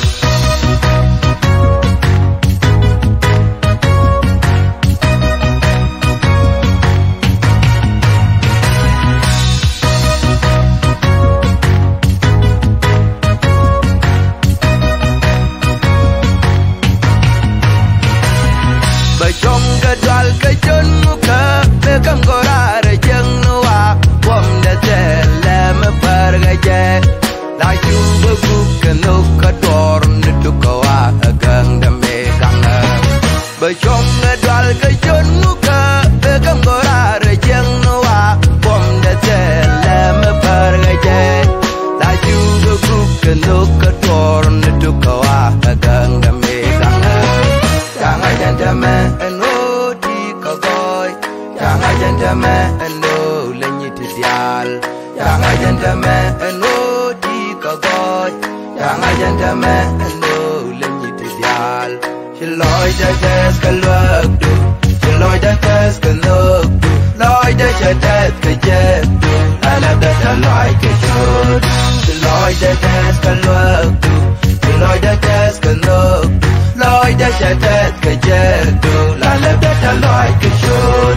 Bajong gadwal kajon muka Bekam gorare jeng nuwa Wam da tele me pargaje Laju beguk kenuk kador Nedukawa agang da meganga Bajong gadwal kajon muka Bekam gorare jeng nuwa Wam da tele me pargaje Laju beguk kenuk kador Nedukawa agang da meganga Jangan gentleman eno di kagoy, jangan gentleman eno lenyit dial. Jangan gentleman eno di kagoy, jangan gentleman eno lenyit dial. Chiloy da tes kalwak du, chiloy da tes kanok du, loy da tes kajet du, alab da taloy kechot. Chiloy da tes kalwak du, chiloy da tes kanok du, loy da tes kajet du, alab da taloy kechot.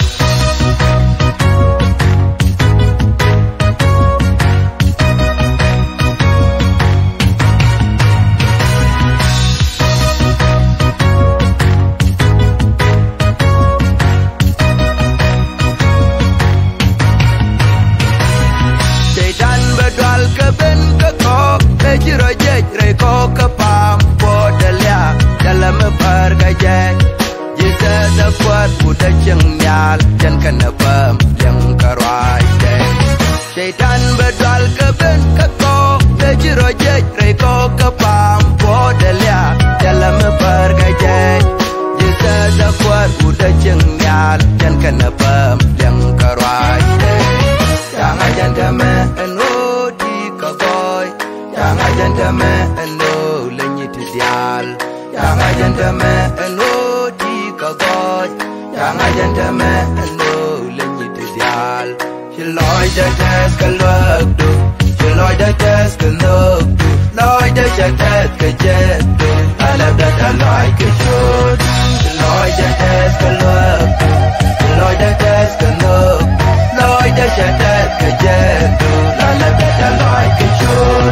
Sedan bedwal keben keko, kejiro jejre ko kepam podelia dalam pergajak. Jika dapat budak cengyal dan kena pam yang karai dek. Sedan bedwal keben keko, kejiro jejre ko kepam podelia dalam pergajak. Jika dapat budak da chừng nhạt chân cần bơm đừng cả loài chẳng ai chân thầm anh ô đi cả gọi chẳng ai chân thầm anh ô lên như thế dial chẳng ai chân thầm anh ô đi cả gọi chẳng ai chân thầm anh ô lên như thế dial chỉ lối đã chết cả luật đủ chỉ lối đã chết cả nước đủ lối đã chết cả chết đủ anh em đã đã lối cái chốt chỉ lối đã chết cả luật đủ chỉ lối đã chết cả nước lối đã chết cả chết đủ anh em đã đã lối cái chốt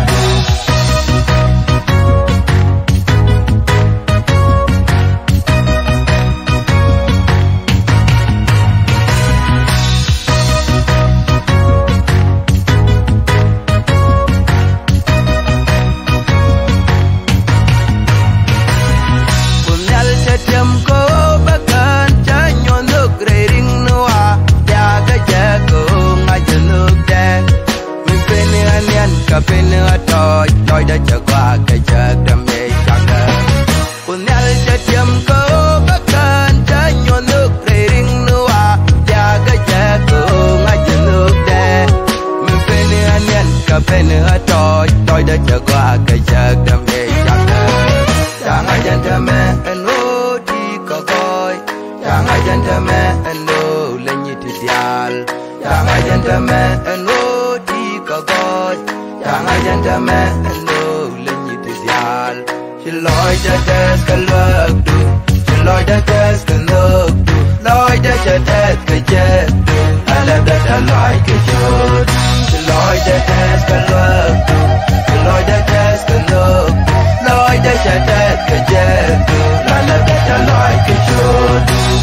lối đã chờ qua cái chờ đam mê chẳng ngờ cuốn nhal đã chấm cố bắc cơn trái nhon nước rơi rinh nua ya cái chờ cô ngay chờ nước đè mình phải nửa nhân cà phê nửa trôi lối đã chờ qua cái chờ đam mê chẳng ngờ chẳng ai chân thầm anh ô đi có coi chẳng ai chân thầm anh ô lên như thế dial chẳng ai chân thầm anh ô đi có coi chẳng ai chân thầm anh ô lên như thế dial chỉ lối đã chết cả luật đủ chỉ lối đã chết cả nước đủ lối đã chết cái chết đủ anh em đã đã lối cái chốt chỉ lối đã chết cả luật đủ chỉ lối đã chết cả nước lối đã chết cái chết đủ anh em đã đã lối cái chốt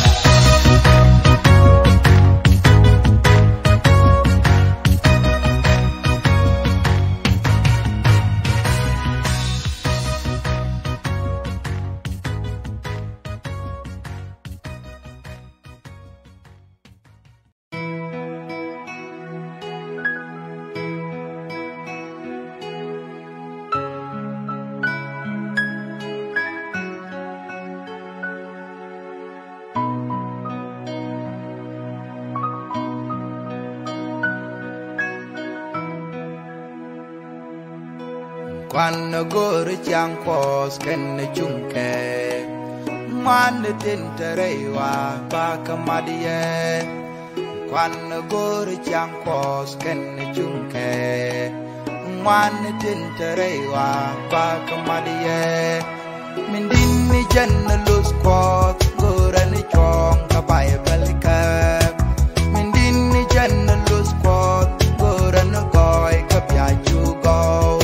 quando gore chang pos ken chung ke man tin terewa pa kamadie quando gore chang pos ken chung ke man tin terewa pa kamadie min din ni jan lus ko gore ni chong ka pai belka min din ni jan lus ko gore no koi ka pya chu go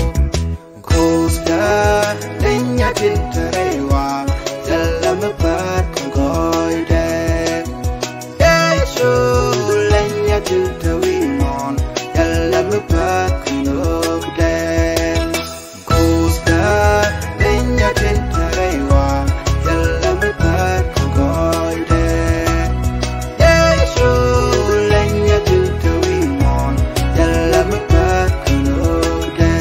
Linya tinterewa dalam empat kongkoi dek Yesu linya tintewimon dalam empat kongkoi dek Kusta linya tinterewa dalam empat kongkoi dek Yesu linya tintewimon dalam empat kongkoi dek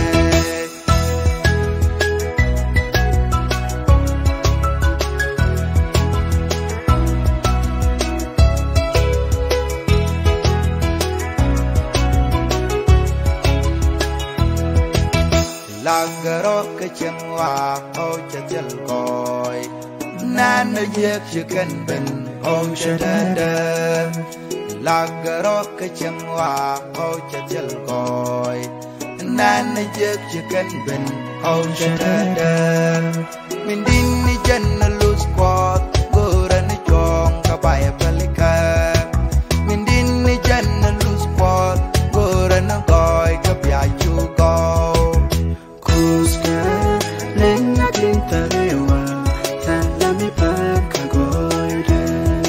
Lagaro ke chengwa ho cha chel koi nan no yek chicken ben ho cha da Lagaro ke chengwa ho cha chel koi nan no yek chicken ben ho cha da min din ni jan lose squad gora ni chong ka bai palika min din ni jan lose squad gora no koi ka pya chu go Tarewa, salami pakagoide.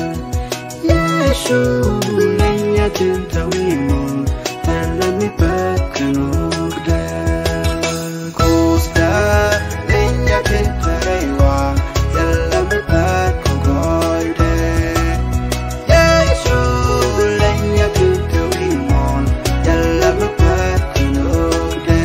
Yesu, lenya tintawimon, salami pakanogde. Kusta, lenya tintarewa, salami pakagoide. Yesu, lenya tintawimon, salami pakanogde.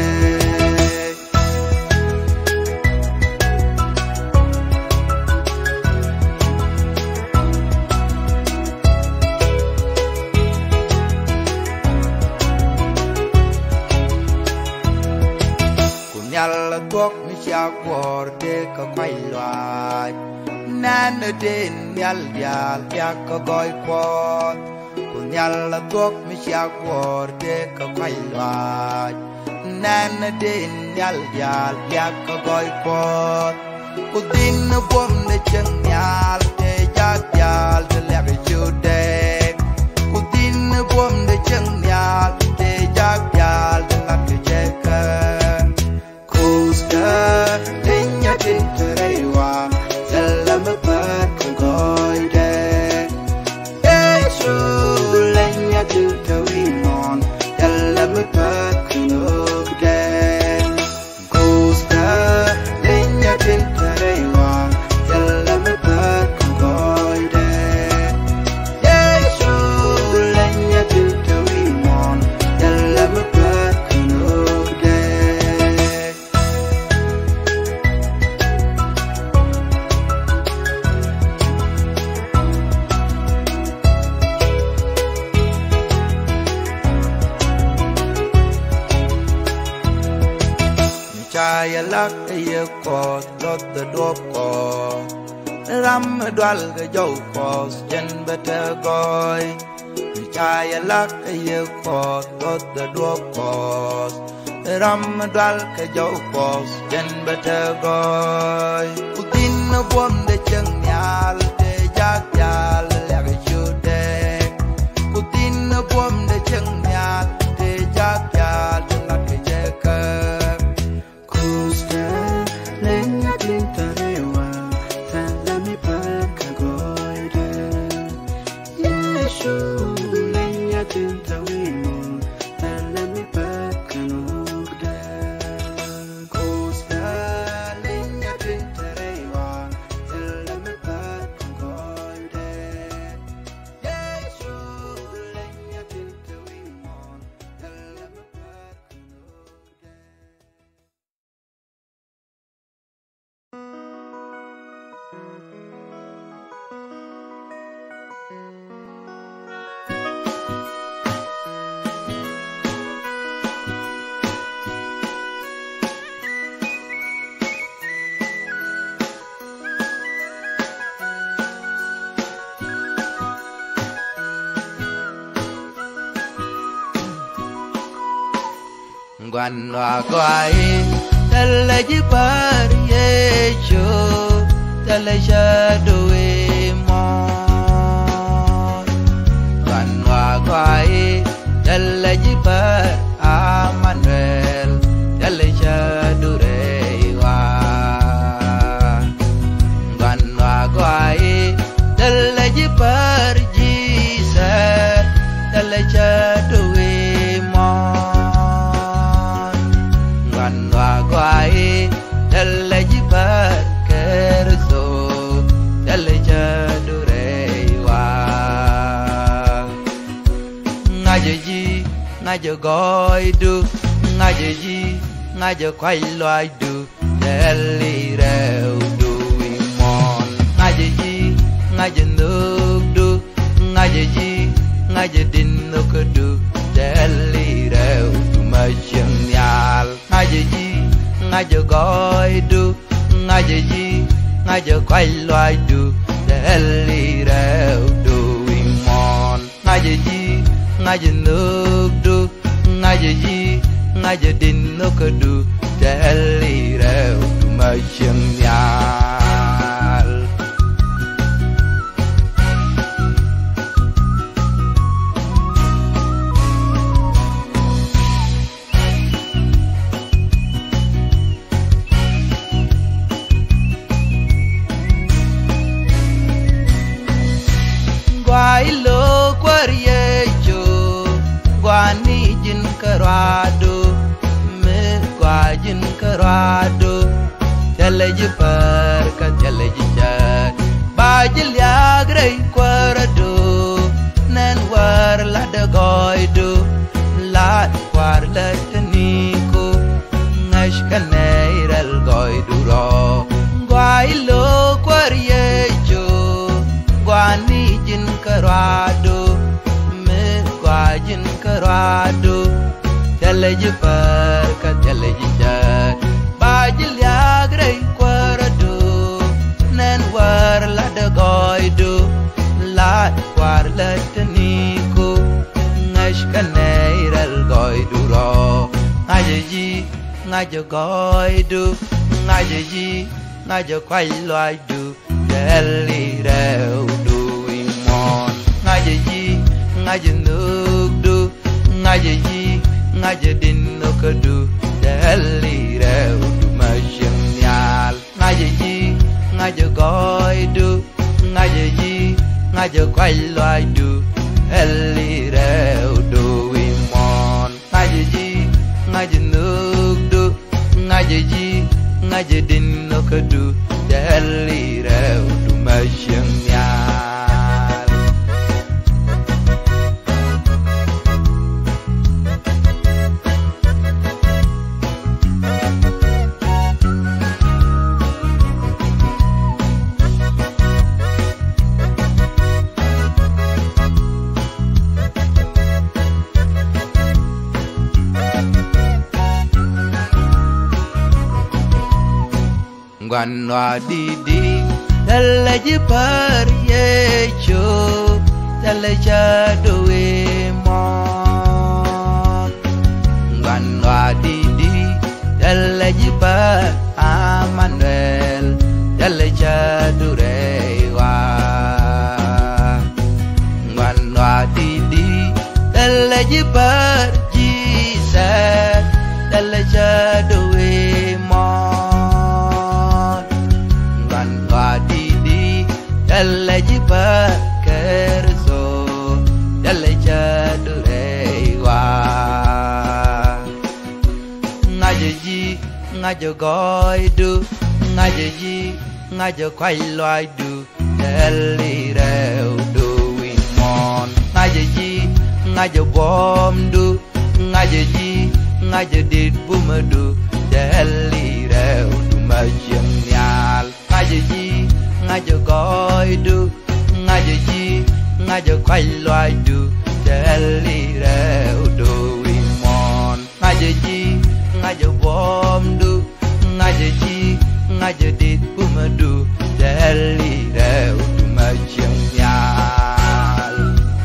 Punyal tuok mi sia kwor de ka kwai loai Nan den yal yal ya ka goi kwor Punyal tuok mi sia kwor de ka kwai loai Nan den yal yal ya ka goi kwor Udin bom de cheng yal de jak yal de lag ju de Udin bom de cheng yal de jak yal de lag ju ka Linya tinterewa dalam perkongkoi de Yesu linya tinterewimon dalam perkongkoi de Gusta linya tinterewa dalam perkongkoi de Yesu linya tinterewimon dalam perkongkoi de Chaya lak ye ko dot the dop ko ram dwal ga jo ko jen bete goy Chaya lak ye ko dot the dop ko ram dwal ga jo ko jen bete goy Putin bom de cheng nyal de jak yal la ga chu de Putin bom de cheng nyal de jak yal de la ga je ka Guan wa guai tala ji par ye cho tala sha do e mon Guan wa guai tala ji par Amanuel tala sha do re wa Guan wa guai tala ji par Jesus tala sha do e Guai dalle jibar kerso dalle jadurewa ngaji ngaji goi du ngaji ngaji kwai loai du dalle reu du imon ngaji ngaji nuk du ngaji ngaji din nuk du dalle reu du macam nyal ngaji ngaji goi du ngaji ngaji kwai loai du dalle reu du imon ngaji ngaji nuk du ngaji ngaji din nuk du dalle reu du macam nyal Guai lo quariecho guani jin karado me guajin karado tele jipar ka tele jijar bajil ya grei quarado nen war la de goido la war la tenico ngash kanairal goido ro guai lo quariecho guani jin karado me guajin karado tele jipar ka tele jijar ngay giờ gọi du ngay giờ gì ngay giờ quay loài du để lì rêu đuôi mòn ngay giờ gì ngay giờ nước du ngay giờ gì ngay giờ đinh nó cơ du để lì rêu du mà chẳng nhal ngay giờ gì ngay giờ gọi du ngay giờ gì ngay giờ quay loài du để lì rêu đuôi mòn ngay giờ gì ngay giờ nước du ngay giờ gì ngay giờ đinh nó cơ du để lì rêu du mà chẳng nhal Quan hoa đi đi dalle ji par ye cho dalle cha doe mo quan hoa đi đi dalle ji par Amanuel dalle cha dure wa quan hoa đi đi dalle ji par Jesus dalle cha doe mo dalle jiba kerso dalle jadure wa ngaje ji ngaje goi du ngaje ji ngaje quay loài du dalle rêu du win mon ngaje ji ngaje bom du ngaje ji ngaje dit buma du dalle rêu du ma jeng nyal ngaje ji ngay giờ gọi du ngay giờ gì ngay giờ quay loài du để lì rêu đuôi mòn ngay giờ gì ngay giờ bom du ngay giờ gì ngay giờ đi bùm du để lì rêu du mà chẳng nhal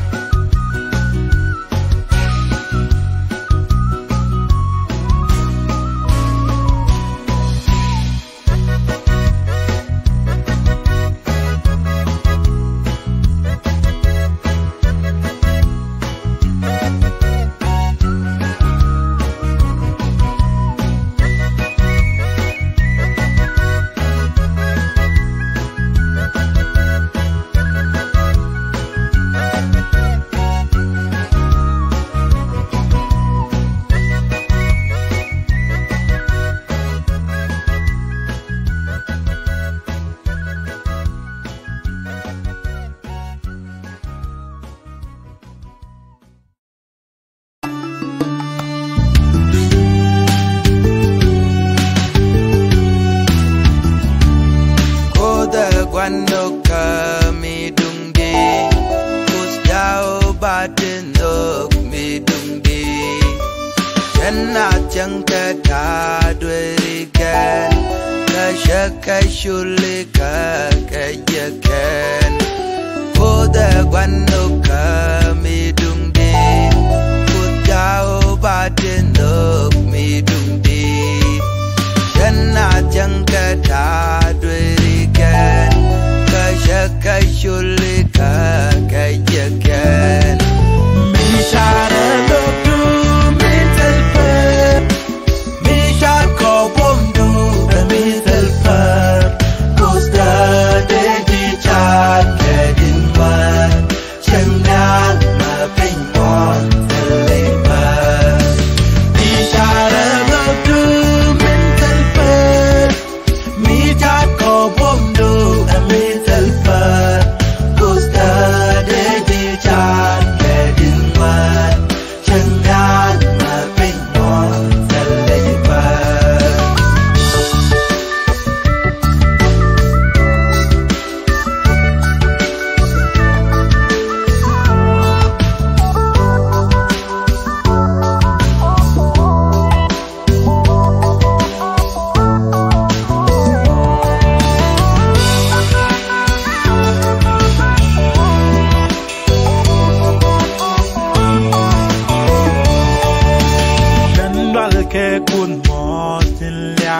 Cuando kami dung di Kus jauh batin dok mi dung di Chena chẳng ke ta đuôi rigen Ka shaka shuli ka ke yaken Kuda cuando kami dung di Kus jauh batin dok mi dung di Chena chẳng ke ta đuôi rigen Shaka shuli ka kayakan Mishara lodu mitalper Mishar ko bomdu mitalper Kusta de gichat kedin man Changnal ma pingmon teleper Mishara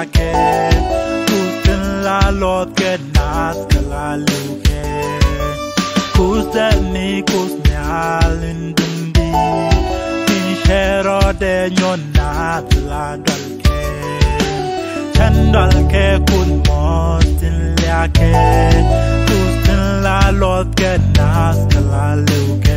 ke kusten la lot ke nas kala luke kusten ni kusnyalin dundi ni shero de nyona la dal ke chandal ke kun motin la ke kusten la lot ke nas kala luke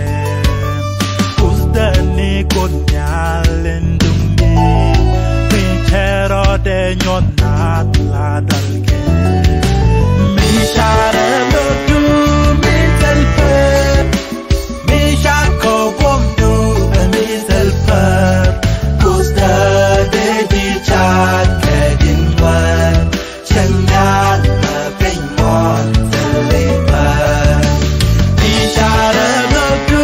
ni kunyalin dumbi pinchero de nyona la dalke mi share lo du mi selfe mi shako bom du mi selfe kusta de di chat ke din wan chenyan ma pin mon seleba mi share lo du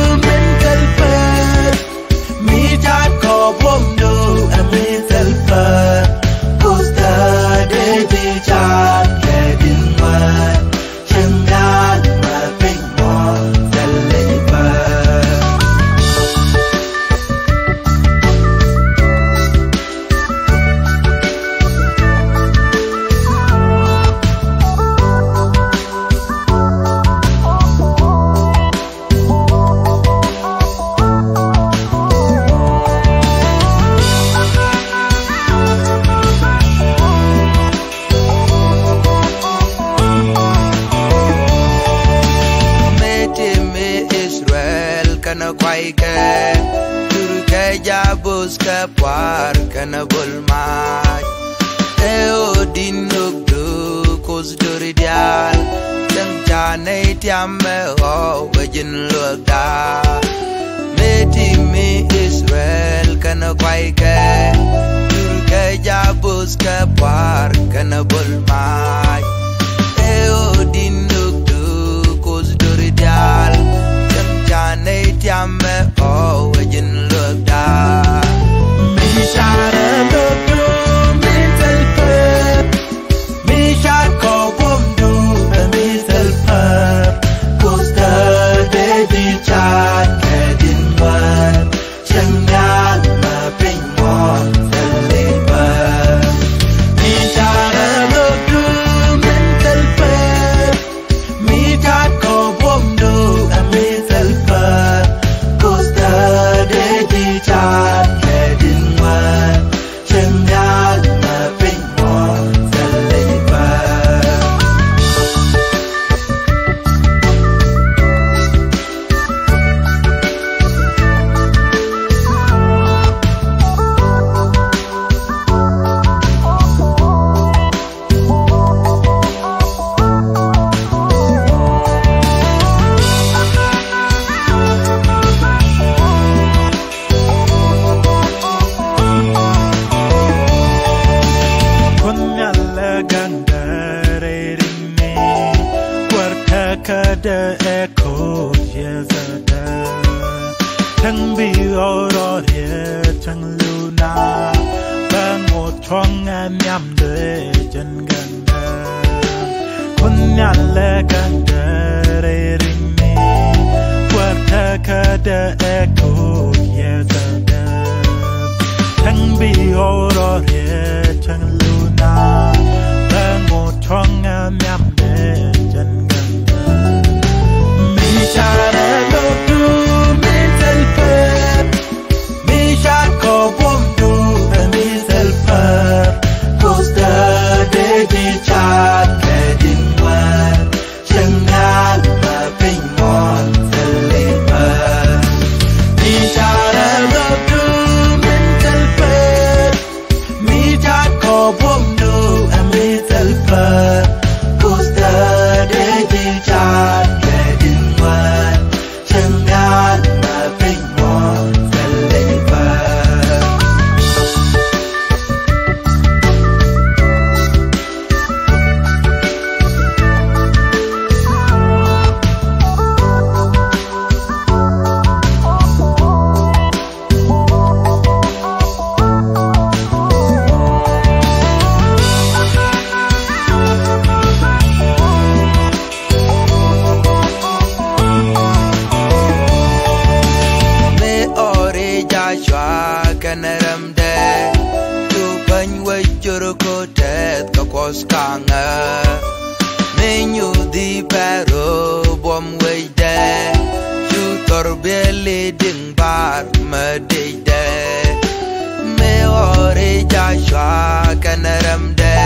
busca par kana bulmaj eo dinuk du kos duridial dang jane tiamme ho wajin lugda meti mi Israel kana kwaike durke ja busca par kana bulmaj eo dinuk du kos duridial dang jane tiamme ho wajin lugda share lo du mi selfe mi shako bom du mi selfe kusta de di chat ke din wan chenyan ma pin mon seleba mi share lo du mi selfe mi shako bom du mi selfe kusta de di chat kada eko yezada tang bi oro ye tang luna bang o chong am yam de jan ganda kun nyan le ganda re ring me warta kada eko yezada tang bi oro ye tang luna bang o chong am yam de jan share lo du mi selfe mi shako bom du mi selfe kusta de di chat ke din wan chenyan ma pin mon seleba mi share lo du mi selfe mi shako tet ka kos kanga menyu di pero bom we de you tor bele ding bar ma de de me ore ja shwa kanaram de